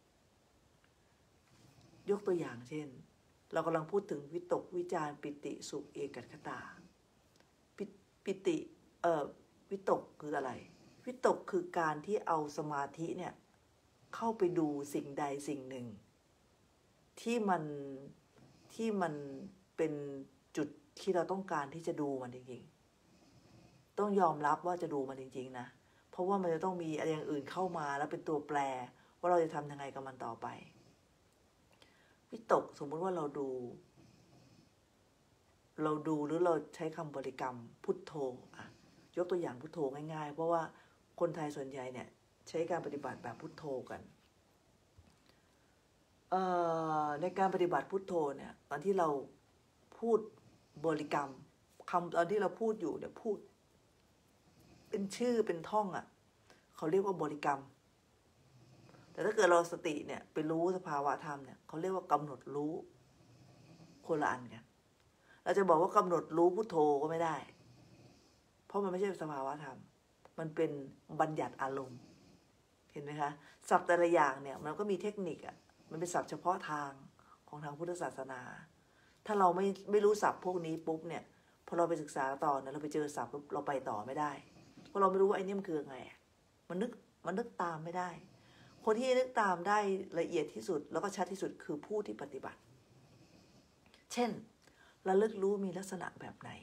ยกตัวอย่างเช่นเรากำลังพูดถึงวิตกวิจารปิติสุขเอกัคตาปิปิติเอ่อวิตกคืออะไรวิตกคือการที่เอาสมาธิเนี่ยเข้าไปดูสิ่งใดสิ่งหนึ่งที่มันที่มันเป็นจุดที่เราต้องการที่จะดูมันจริงๆต้องยอมรับว่าจะดูมันจริงๆนะเพราะว่ามันจะต้องมีอะไรอย่างอื่นเข้ามาแล้วเป็นตัวแปรว่าเราจะทำยังไงกับมันต่อไปวิตกสมมุติว่าเราดูเราดูหรือเราใช้คำบริกรรมพุทโธอะยกตัวอย่างพุทโธง่ายๆเพราะว่าคนไทยส่วนใหญ่เนี่ยใช้การปฏิบัติแบบพุทโธกันในการปฏิบัติพุทโธเนี่ยตอนที่เราพูดบริกรรมคำตอนที่เราพูดอยู่เนี่ยพูดเป็นชื่อเป็นท่องอ่ะเขาเรียกว่าบริกรรมแต่ถ้าเกิดเราสติเนี่ยไปรู้สภาวะธรรมเนี่ยเขาเรียกว่ากำหนดรู้คนละอันกันเราจะบอกว่ากำหนดรู้พุทโธก็ไม่ได้เพราะมันไม่ใช่สภาวะธรรมมันเป็นบัญญัติอารมณ์เห็นไหมคะศัพท์แต่ละอย่างเนี่ยมันก็มีเทคนิคอ่ะมันเป็นศัพท์เฉพาะทางของทางพุทธศาสนาถ้าเราไม่ไม่รู้ศัพท์พวกนี้ปุ๊บเนี่ยพอเราไปศึกษาต่อเนี่ยเราไปเจอศัพท์ปุ๊บเราไปต่อไม่ได้เพราะเราไม่รู้ว่าไอ้นี่มันคือไงมันนึกมันนึกตามไม่ได้คนที่นึกตามได้ละเอียดที่สุดแล้วก็ชัดที่สุดคือผู้ที่ปฏิบัติเช่นระลึกรู้มีลักษณะแบบไหน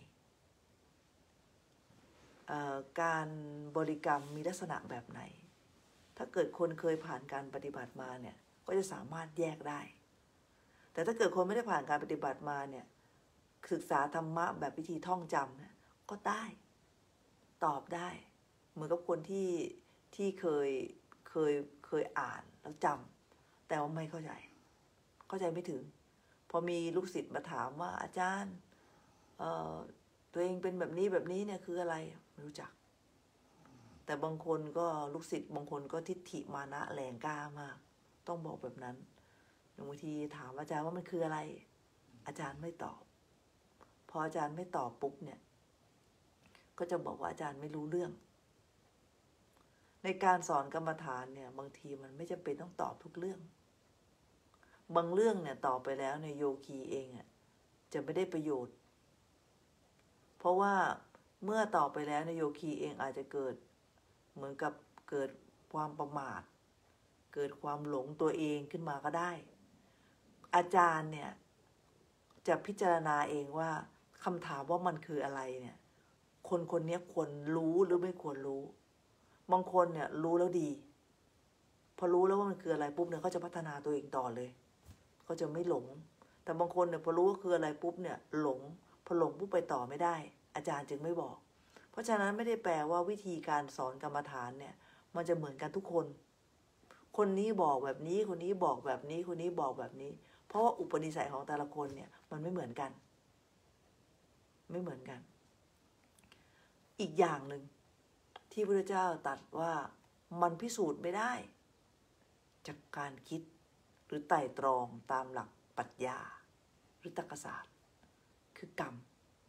การบริกรรมมีลักษณะแบบไหนถ้าเกิดคนเคยผ่านการปฏิบัติมาเนี่ยก็จะสามารถแยกได้แต่ถ้าเกิดคนไม่ได้ผ่านการปฏิบัติมาเนี่ยศึกษาธรรมะแบบวิธีท่องจำเนี่ยก็ได้ตอบได้เหมือนกับคนที่ที่เคยเคยเคยอ่านแล้วจำแต่ว่าไม่เข้าใจเข้าใจไม่ถึงพอมีลูกศิษย์มาถามว่าอาจารย์เอ่อตัวเองเป็นแบบนี้แบบนี้เนี่ยคืออะไรไม่รู้จักแต่บางคนก็ลูกศิษย์บางคนก็ทิฏฐิมานะแรงกล้ามากต้องบอกแบบนั้นบางทีถามอาจารย์ว่ามันคืออะไรอาจารย์ไม่ตอบพออาจารย์ไม่ตอบปุ๊บเนี่ยก็จะบอกว่าอาจารย์ไม่รู้เรื่องในการสอนกรรมฐานเนี่ยบางทีมันไม่จำเป็นต้องตอบทุกเรื่องบางเรื่องเนี่ยตอบไปแล้วในโยคีเองอ่ะจะไม่ได้ประโยชน์เพราะว่าเมื่อตอบไปแล้วในโยคีเองอาจจะเกิดเหมือนกับเกิดความประมาทเกิดความหลงตัวเองขึ้นมาก็ได้อาจารย์เนี่ยจะพิจารณาเองว่าคำถามว่ามันคืออะไรเนี่ยคนคนนี้ควรรู้หรือไม่ควรรู้บางคนเนี่ยรู้แล้วดีพอรู้แล้วว่ามันคืออะไรปุ๊บเนี่ยเขาจะพัฒนาตัวเองต่อเลยเขาจะไม่หลงแต่บางคนเนี่ยพอรู้ว่าคืออะไรปุ๊บเนี่ยหลงพอหลงปุ๊บไปต่อไม่ได้อาจารย์จึงไม่บอกเพราะฉะนั้นไม่ได้แปลว่าวิธีการสอนกรรมฐานเนี่ยมันจะเหมือนกันทุกคนคนนี้บอกแบบนี้คนนี้บอกแบบนี้คนนี้บอกแบบนี้เพราะว่าอุปนิสัยของแต่ละคนเนี่ยมันไม่เหมือนกันไม่เหมือนกันอีกอย่างหนึ่งที่พระพุทธเจ้าตรัสว่ามันพิสูจน์ไม่ได้จากการคิดหรือไต่ตรองตามหลักปรัชญาหรือตรรกศาสตร์คือกรรม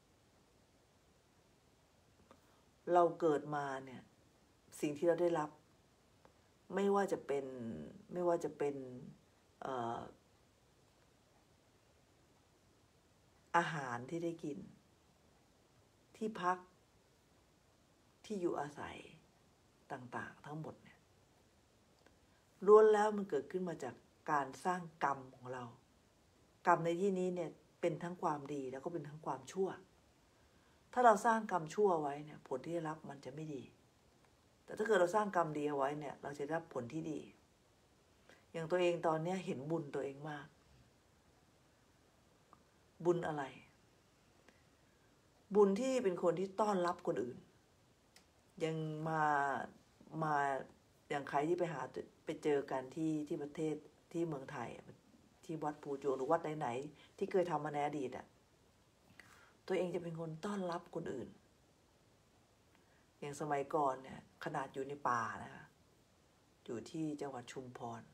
เราเกิดมาเนี่ยสิ่งที่เราได้รับไม่ว่าจะเป็นไม่ว่าจะเป็นเอ่ออาหารที่ได้กินที่พักที่อยู่อาศัยต่างๆทั้งหมดเนี่ยล้วนแล้วมันเกิดขึ้นมาจากการสร้างกรรมของเรากรรมในที่นี้เนี่ยเป็นทั้งความดีแล้วก็เป็นทั้งความชั่วถ้าเราสร้างกรรมชั่วไว้เนี่ยผลที่ได้รับมันจะไม่ดีแต่ถ้าเกิดเราสร้างกรรมดีเอาไว้เนี่ยเราจะได้รับผลที่ดีอย่างตัวเองตอนนี้เห็นบุญตัวเองมากบุญอะไรบุญที่เป็นคนที่ต้อนรับคนอื่นยังมามาอย่างใครที่ไปหาไปเจอกันที่ที่ประเทศที่เมืองไทยที่วัดปูจวงหรือวัดไหนๆที่เคยทำมาในอดีตอ่ะตัวเองจะเป็นคนต้อนรับคนอื่นอย่างสมัยก่อนเนี่ยขนาดอยู่ในป่านะคะอยู่ที่จังหวัดชุมพร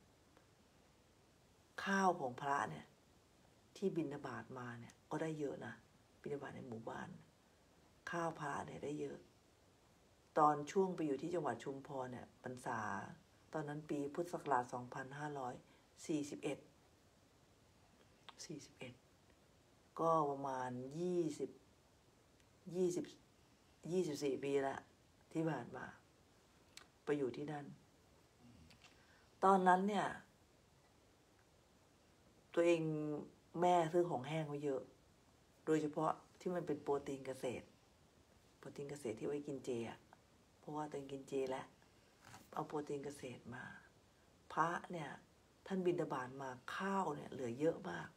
ข้าวของพระเนี่ยที่บิณฑบาตมาเนี่ยก็ได้เยอะนะบิณฑบาตในหมู่บ้านข้าวพระเนี่ยได้เยอะตอนช่วงไปอยู่ที่จังหวัดชุมพรเนี่ยพรรษาตอนนั้นปีพุทธศักราชสองพันห้าร้อยสี่สิบเอ็ด สี่สิบเอ็ดก็ประมาณยี่สิบ ยี่สิบ ยี่สิบสี่ปีละที่ผ่านมาไปอยู่ที่นั่นตอนนั้นเนี่ยตัวเองแม่ซื้อของแห้งไว้เยอะโดยเฉพาะที่มันเป็นโปรตีนเกษตรโปรตีนเกษตรที่ไว้กินเจอ่ะเพราะว่าตัวเองกินเจแล้วเอาโปรตีนเกษตรมาพระเนี่ยท่านบิณฑบาตมาข้าวเนี่ยเหลือเยอะมาก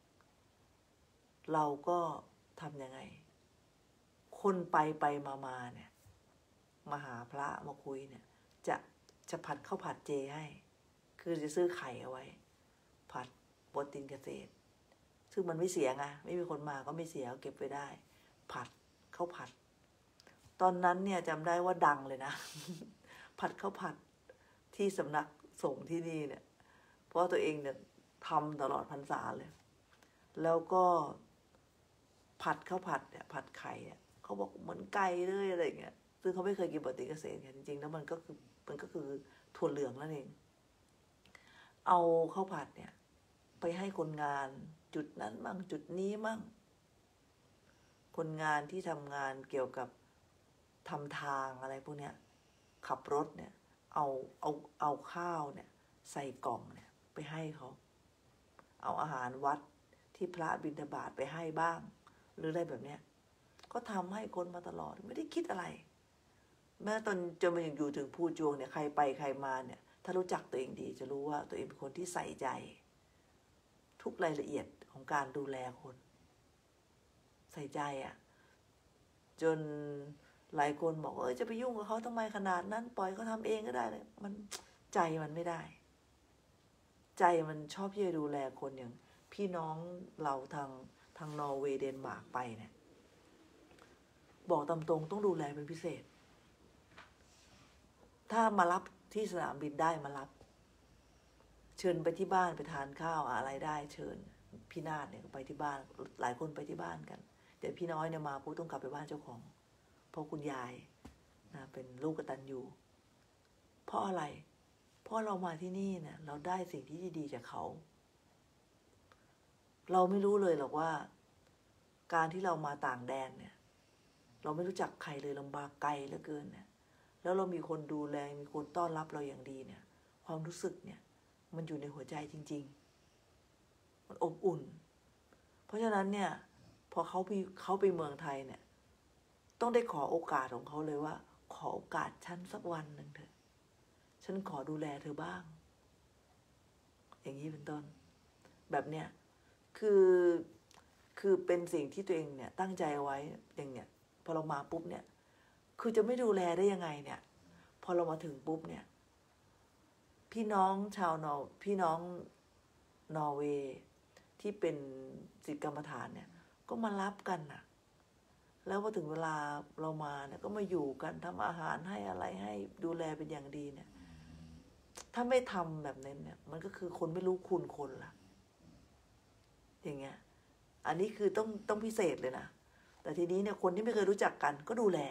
เราก็ทำยังไงคนไปไปมามาเนี่ยมาหาพระมาคุยเนี่ยจะจะผัดข้าวผัดเจให้คือจะซื้อไข่เอาไว้ผัดโปรตีนเกษตรซึ่งมันไม่เสียไงไม่มีคนมาก็ไม่เสียเก็บไว้ได้ผัดข้าวผัดตอนนั้นเนี่ยจำได้ว่าดังเลยนะ ผัดข้าวผัดที่สำนักสงฆ์ที่นี่เนี่ยเพราะตัวเองเนี่ยทำตลอดพรรษาเลยแล้วก็ผัดข้าวผัดเนี่ยผัดไข่เนี่ยเขาบอกเหมือนไก่เลยอะไรเงี้ยซึ่งเขาไม่เคยกินปฏิเกษตรกันจริงๆแล้วมันก็คือมันก็คือถั่วเหลืองนั่นเองเอาข้าวผัดเนี่ยไปให้คนงานจุดนั้นมั่งจุดนี้มั่งคนงานที่ทำงานเกี่ยวกับทำทางอะไรพวกเนี้ยขับรถเนี่ยเอาเอาเอาข้าวเนี่ยใส่กล่องเนี่ยไปให้เขาเอาอาหารวัดที่พระบิณฑบาตไปให้บ้างหรืออะไรแบบเนี้ยก็ทำให้คนมาตลอดไม่ได้คิดอะไรแม้ตอนจนมาอยู่ถึงภูจวงเนี่ยใครไปใครมาเนี่ยถ้ารู้จักตัวเองดีจะรู้ว่าตัวเองเป็นคนที่ใส่ใจทุกรายละเอียดของการดูแลคนใส่ใจอ่ะจนหลายคนบอกเออจะไปยุ่งกับเขาทำไมขนาดนั้นปล่อยเขาทำเองก็ได้เลยมันใจมันไม่ได้ใจมันชอบที่จะดูแลคนอย่างพี่น้องเราทางทางนอร์เวย์เดนมาร์กไปเนี่ยบอกตามตรงต้องดูแลเป็นพิเศษถ้ามารับที่สนามบินได้มารับเชิญไปที่บ้านไปทานข้าวอะไรได้เชิญพี่นาฏเนี่ยไปที่บ้านหลายคนไปที่บ้านกันแต่พี่น้อยเนี่ยมาปุ๊บต้องกลับไปบ้านเจ้าของเพราะคุณยายนะเป็นลูกกตัญญูเพราะอะไรเพราะเรามาที่นี่เนี่ยเราได้สิ่งที่ดีๆจากเขาเราไม่รู้เลยหรอกว่าการที่เรามาต่างแดนเนี่ยเราไม่รู้จักใครเลยลำบากไกลเหลือเกินเนี่ยแล้วเรามีคนดูแลมีคนต้อนรับเราอย่างดีเนี่ยความรู้สึกเนี่ยมันอยู่ในหัวใจจริงๆมันอบอุ่นเพราะฉะนั้นเนี่ยพอเขาไปเขาไปเมืองไทยเนี่ยต้องได้ขอโอกาสของเขาเลยว่าขอโอกาสฉันสักวันหนึ่งเถอะฉันขอดูแลเธอบ้างอย่างนี้เป็นต้นแบบเนี้ยคือคือเป็นสิ่งที่ตัวเองเนี่ยตั้งใจเอาไว้อย่างเนี้ยพอเรามาปุ๊บเนี่ยคือจะไม่ดูแลได้ยังไงเนี่ยพอเรามาถึงปุ๊บเนี่ยพี่น้องชาวนอร์พี่น้องนอร์เวย์ที่เป็นศิษย์กรรมฐานเนี่ยก็มารับกันน่ะแล้วพอถึงเวลาเรามาเนี่ยก็มาอยู่กันทำอาหารให้อะไรให้ดูแลเป็นอย่างดีเนี่ยถ้าไม่ทำแบบนั้นเนี่ยมันก็คือคนไม่รู้คุณคนละอย่างเงี้ยอันนี้คือต้องต้องพิเศษเลยนะแต่ทีนี้เนี่ยคนที่ไม่เคยรู้จักกันก็ดูแล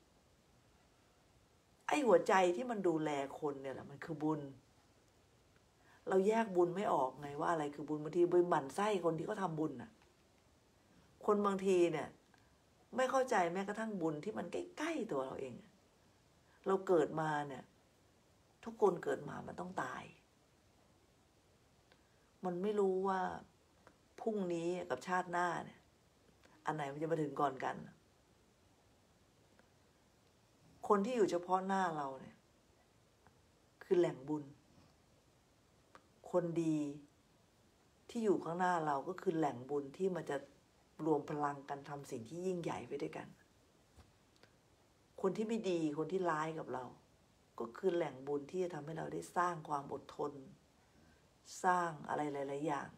ไอ้หัวใจที่มันดูแลคนเนี่ยแหละมันคือบุญเราแยกบุญไม่ออกไงว่าอะไรคือบุญบางทีไปหมั่นไส้คนที่เขาทำบุญน่ะคนบางทีเนี่ยไม่เข้าใจแม้กระทั่งบุญที่มันใกล้ๆตัวเราเองเราเกิดมาเนี่ยทุกคนเกิดมามันต้องตายมันไม่รู้ว่าพรุ่งนี้กับชาติหน้าเนี่ยอันไหนมันจะมาถึงก่อนกันคนที่อยู่เฉพาะหน้าเราเนี่ยคือแหล่งบุญคนดีที่อยู่ข้างหน้าเราก็คือแหล่งบุญที่มันจะรวมพลังกันทำสิ่งที่ยิ่งใหญ่ไปด้วยกันคนที่ไม่ดีคนที่ร้ายกับเราก็คือแหล่งบุญที่จะทำให้เราได้สร้างความอดทนสร้างอะไรหลายๆอย่าง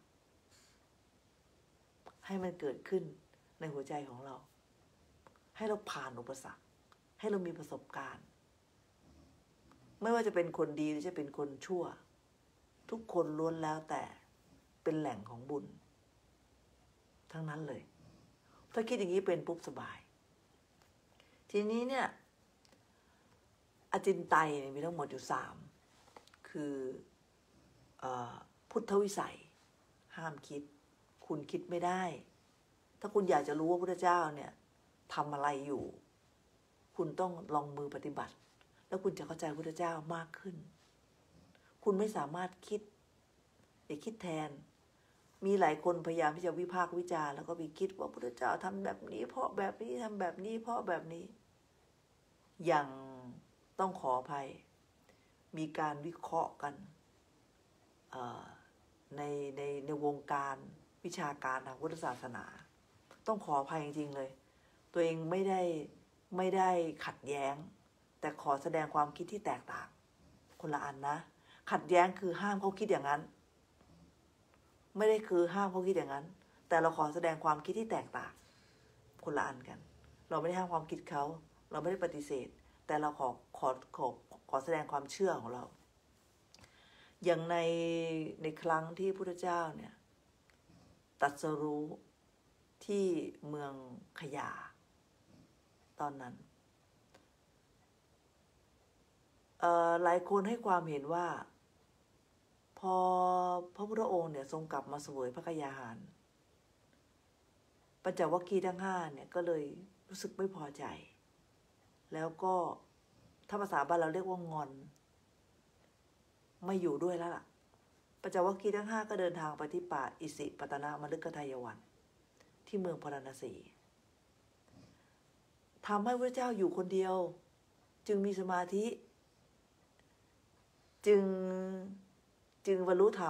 ให้มันเกิดขึ้นในหัวใจของเราให้เราผ่านอุปสรรคให้เรามีประสบการณ์ไม่ว่าจะเป็นคนดีหรือจะเป็นคนชั่วทุกคนล้วนแล้วแต่เป็นแหล่งของบุญทั้งนั้นเลยถ้าคิดอย่างนี้เป็นปุ๊บสบายทีนี้เนี่ยอจินไตยมีทั้งหมดอยู่สามคือเอ่อพุทธวิสัยห้ามคิดคุณคิดไม่ได้ถ้าคุณอยากจะรู้ว่าพระพุทธเจ้าเนี่ยทำอะไรอยู่คุณต้องลองมือปฏิบัติแล้วคุณจะเข้าใจพระพุทธเจ้ามากขึ้นคุณไม่สามารถคิดไปคิดแทนมีหลายคนพยายามที่จะวิพากษ์วิจารณ์แล้วก็ไปคิดว่าพระพุทธเจ้าทำแบบนี้เพราะแบบนี้ทำแบบนี้เพราะแบบนี้อย่างต้องขออภัยมีการวิเคราะห์กันในในในวงการวิชาการทางพุทธศาสนาต้องขออภัยจริงๆเลยตัวเองไม่ได้ไม่ได้ขัดแย้งแต่ขอแสดงความคิดที่แตกต่างคนละอันนะขัดแย้งคือห้ามเขาคิดอย่างนั้นไม่ได้คือห้ามเขาคิดอย่างนั้นแต่เราขอแสดงความคิดที่แตกต่างคนละอันกันเราไม่ได้ห้ามความคิดเขาเราไม่ได้ปฏิเสธแต่เราขอขอขอขอแสดงความเชื่อของเราอย่างในในครั้งที่พระพุทธเจ้าเนี่ยตรัสรู้ที่เมืองขยาตอนนั้นหลายคนให้ความเห็นว่าพอพระพุทธองค์เนี่ยทรงกลับมาเสวยพระกยาหารปัญจวัคคีย์ทั้งห้าเนี่ยก็เลยรู้สึกไม่พอใจแล้วก็ถ้าภาษาบ้านเราเรียกว่างอนไม่อยู่ด้วยแล้วล่ะปัญจวัคคีย์ทั้งห้าก็เดินทางไปที่ป่าอิสิปตนมฤคทายวันที่เมืองพาราณสีทำให้พระเจ้าอยู่คนเดียวจึงมีสมาธิจึงจึงบรรลุธรรม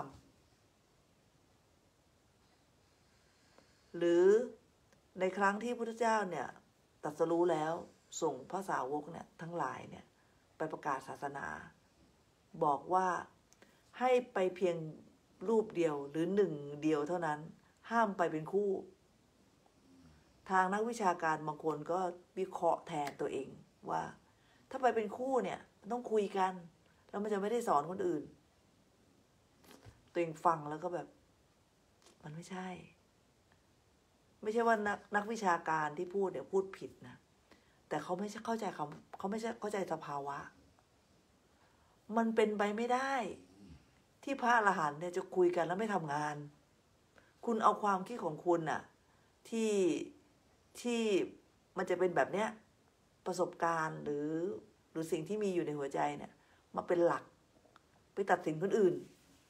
หรือในครั้งที่พระพุทธเจ้าเนี่ยตรัสรู้แล้วส่งพระสาวกเนี่ยทั้งหลายเนี่ยไปประกาศศาสนาบอกว่าให้ไปเพียงรูปเดียวหรือหนึ่งเดียวเท่านั้นห้ามไปเป็นคู่ทางนักวิชาการบางคนก็วิเคราะห์แทนตัวเองว่าถ้าไปเป็นคู่เนี่ยต้องคุยกันแล้วมันจะไม่ได้สอนคนอื่นตัวเองฟังแล้วก็แบบมันไม่ใช่ไม่ใช่ว่านักนักวิชาการที่พูดเนี่ยพูดผิดนะแต่เขาไม่ใช่เข้าใจคำเขาไม่ใช่เข้าใจสภาวะมันเป็นไปไม่ได้ที่พระอรหันต์เนี่ยจะคุยกันแล้วไม่ทำงานคุณเอาความคิดของคุณน่ะที่ที่มันจะเป็นแบบเนี้ยประสบการณ์หรือหรือสิ่งที่มีอยู่ในหัวใจเนี่ยมาเป็นหลักไปตัดสินคนอื่น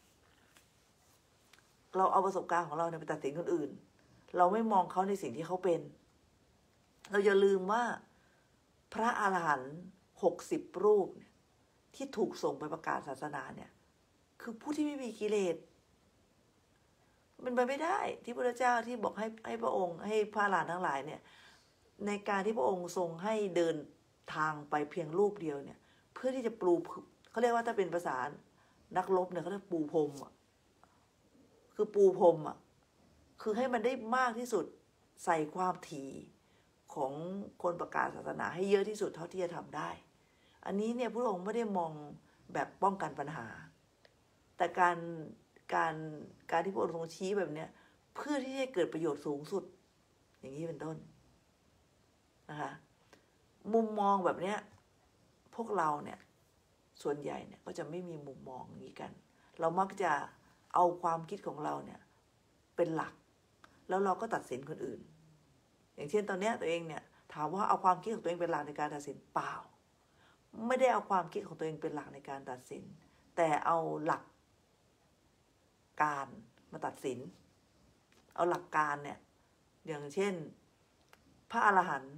เราเอาประสบการณ์ของเราเนี่ยไปตัดสินคนอื่นเราไม่มองเขาในสิ่งที่เขาเป็นเราอย่าลืมว่าพระอรหันต์หกสิบรูปเนี่ยที่ถูกส่งไปประกาศศาสนาเนี่ยคือผู้ที่ไม่มีกิเลสเป็นไปไม่ได้ที่พระเจ้าที่บอกให้ให้พระองค์ให้พระอรหันต์ทั้งหลายเนี่ยในการที่พระองค์ทรงให้เดินทางไปเพียงรูปเดียวเนี่ยเพื่อที่จะปูเขาเรียกว่าถ้าเป็นภาษานักรบเนี่ยเขาเรียกปูพรมอ่ะคือปูพรมอ่ะคือให้มันได้มากที่สุดใส่ความถี่ของคนประกาศศาสนาให้เยอะที่สุดเท่าที่จะทำได้อันนี้เนี่ยพระองค์ไม่ได้มองแบบป้องกันปัญหาแต่การการการที่พระองค์ทรงชี้แบบเนี้ยเพื่อที่จะเกิดประโยชน์สูงสุดอย่างนี้เป็นต้นนะคะมุมมองแบบเนี้ยพวกเราเนี่ยส่วนใหญ่เนี่ยก็จะไม่มีมุมมองอย่างนี้กันเรามักจะเอาความคิดของเราเนี่ยเป็นหลักแล้วเราก็ตัดสินคนอื่นอย่างเช่นตอนเนี้ยตัวเองเนี่ยถามว่าเอาความคิดของตัวเองเป็นหลักในการตัดสินเปล่าไม่ได้เอาความคิดของตัวเองเป็นหลักในการตัดสินแต่เอาหลักการมาตัดสินเอาหลักการเนี่ยอย่างเช่นพระอรหันต์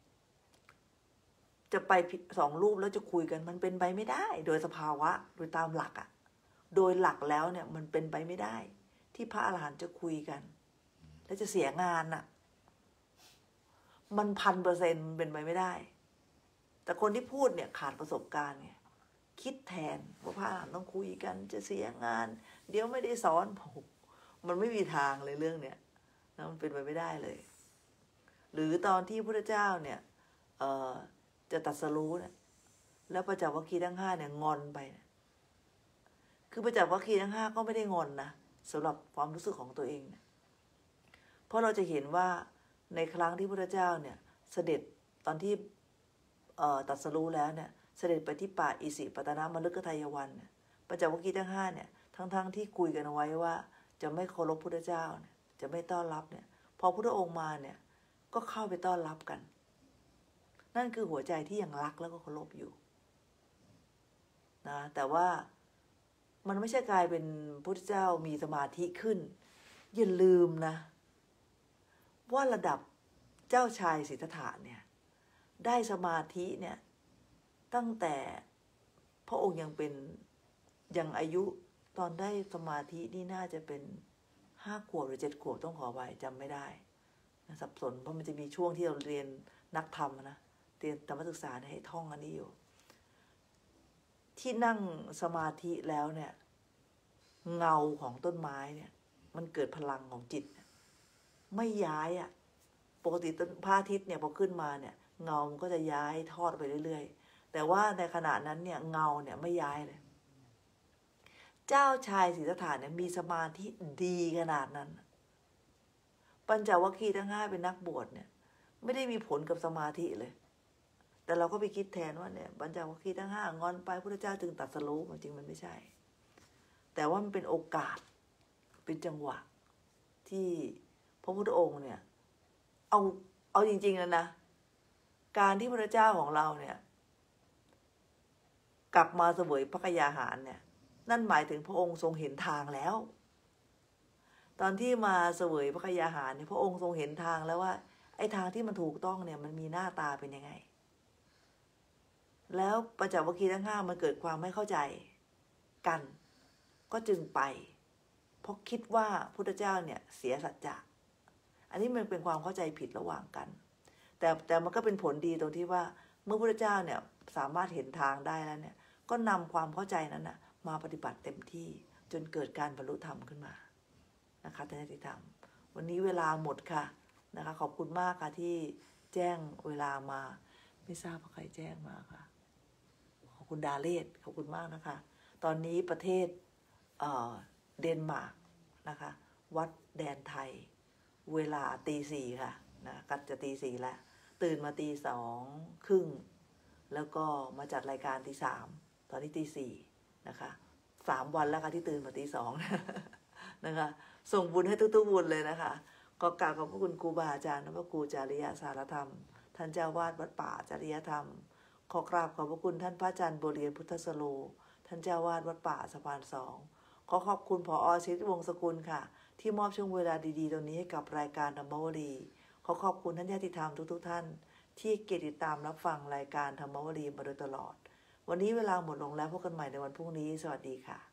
จะไปสองรูปแล้วจะคุยกันมันเป็นไปไม่ได้โดยสภาวะโดยตามหลักอะโดยหลักแล้วเนี่ยมันเป็นไปไม่ได้ที่พระอรหันต์จะคุยกันแล้วจะเสียงานน่ะมันพันเปอร์เซ็นต์เป็นไปไม่ได้แต่คนที่พูดเนี่ยขาดประสบการณ์ไงคิดแทนว่าพระอรหันต์ต้องคุยกันจะเสียงานเดี๋ยวไม่ได้สอนผมมันไม่มีทางเลยเรื่องเนี้ยนะมันเป็นไปไม่ได้เลยหรือตอนที่พระพุทธเจ้าเนี่ยเอ่อจะตรัสรู้เนี่ยแล้วปัญจวัคคีย์ทั้งห้าเนี่ยงอนไปเนี่ยคือปัญจวัคคีย์ทั้งห้าก็ไม่ได้งอนนะสำหรับความรู้สึกของตัวเองเนี่ยเพราะเราจะเห็นว่าในครั้งที่พระพุทธเจ้าเนี่ยเสด็จตอนที่เอ่อตรัสรู้แล้วเนี่ยเสด็จไปที่ป่าอิสิปตนมฤคทายวันเนี่ยปัญจวัคคีย์ทั้งห้าเนี่ยทั้งๆที่คุยกันเอาไว้ว่าจะไม่เคารพพระพุทธเจ้าเนี่ยจะไม่ต้อนรับเนี่ยพอพระพุทธองค์มาเนี่ยก็เข้าไปต้อนรับกันนั่นคือหัวใจที่ยังรักแล้วก็เคารพอยู่นะแต่ว่ามันไม่ใช่กลายเป็นพระพุทธเจ้ามีสมาธิขึ้นอย่าลืมนะว่าระดับเจ้าชายสิทธัตถะเนี่ยได้สมาธิเนี่ยตั้งแต่พระองค์ยังเป็นยังอายุตอนได้สมาธินี่น่าจะเป็นห้าขวบหรือเจ็ดขวบต้องขอไว้จำไม่ได้สับสนเพราะมันจะมีช่วงที่เราเรียนนักธรรมนะเรียนธรรมศึกษาให้ท่องอันนี้อยู่ที่นั่งสมาธิแล้วเนี่ยเงาของต้นไม้เนี่ยมันเกิดพลังของจิตไม่ย้ายอ่ะปกติต้นพระอาทิตย์เนี่ยพอขึ้นมาเนี่ยเงามันก็จะย้ายทอดไปเรื่อยๆแต่ว่าในขณะนั้นเนี่ยเงาเนี่ยไม่ย้ายเลยเจ้าชายสิทธัตถะเนี่ยมีสมาธิดีขนาดนั้นปัญจวัคคีย์ทั้งห้าเป็นนักบวชเนี่ยไม่ได้มีผลกับสมาธิเลยแต่เราก็ไปคิดแทนว่าเนี่ยปัญจวัคคีย์ทั้งห้างอนไปพระพุทธเจ้าจึงตรัสรู้จริงมันไม่ใช่แต่ว่ามันเป็นโอกาสเป็นจังหวะที่พระพุทธองค์เนี่ยเอาเอาจริงๆแล้วนะการที่พระเจ้าของเราเนี่ยกลับมาเสวยพระกยาหารเนี่ยนั่นหมายถึงพระองค์ทรงเห็นทางแล้วตอนที่มาเสวยพระกยาหารเนี่ยพระองค์ทรงเห็นทางแล้วว่าไอ้ทางที่มันถูกต้องเนี่ยมันมีหน้าตาเป็นยังไงแล้วปัญจวัคคีย์ทั้งห้ามันเกิดความไม่เข้าใจกันก็จึงไปเพราะคิดว่าพุทธเจ้าเนี่ยเสียสัจจะอันนี้มันเป็นความเข้าใจผิดระหว่างกันแต่แต่มันก็เป็นผลดีตรงที่ว่าเมื่อพุทธเจ้าเนี่ยสามารถเห็นทางได้แล้วเนี่ยก็นำความเข้าใจนั้นนะมาปฏิบัติเต็มที่จนเกิดการบรรลุธรรมขึ้นมานะคะท่านญาติธรรมวันนี้เวลาหมดค่ะนะคะขอบคุณมากค่ะที่แจ้งเวลามาไม่ทราบว่าใครแจ้งมาค่ะขอบคุณดาเลศขอบคุณมากนะคะตอนนี้ประเทศเอ่อเดนมาร์กนะคะวัดแดนไทยเวลาตีสี่ค่ะนะกัดจะตีสี่แล้วตื่นมาตีสองครึ่งแล้วก็มาจัดรายการตีสามตอนนี้ตีสี่นะคะสามวันแล้วค่ะที่ตื่นมาตีสองนะคะส่งบุญให้ทุกๆบุญเลยนะคะก็กราบขอบพระคุณครูบาอาจารย์พระครูจาริยสารธรรมท่านเจ้าวาดวัดป่าจริยธรรมขอกราบขอบพระคุณท่านพระอาจารย์บุเรียนพุทธสโลท่านเจ้าวาดวัดป่าสะพานสองขอขอบคุณผอ.ชิตวงศ์สกุลค่ะที่มอบช่วงเวลาดีๆตรงนี้ให้กับรายการธรรมวลีขอขอบคุณท่านญาติธรรมทุกๆท่านที่เกียรติตามรับฟังรายการธรรมวลีมาโดยตลอดวันนี้เวลาหมดลงแล้วพบกันใหม่ในวันพรุ่งนี้สวัสดีค่ะ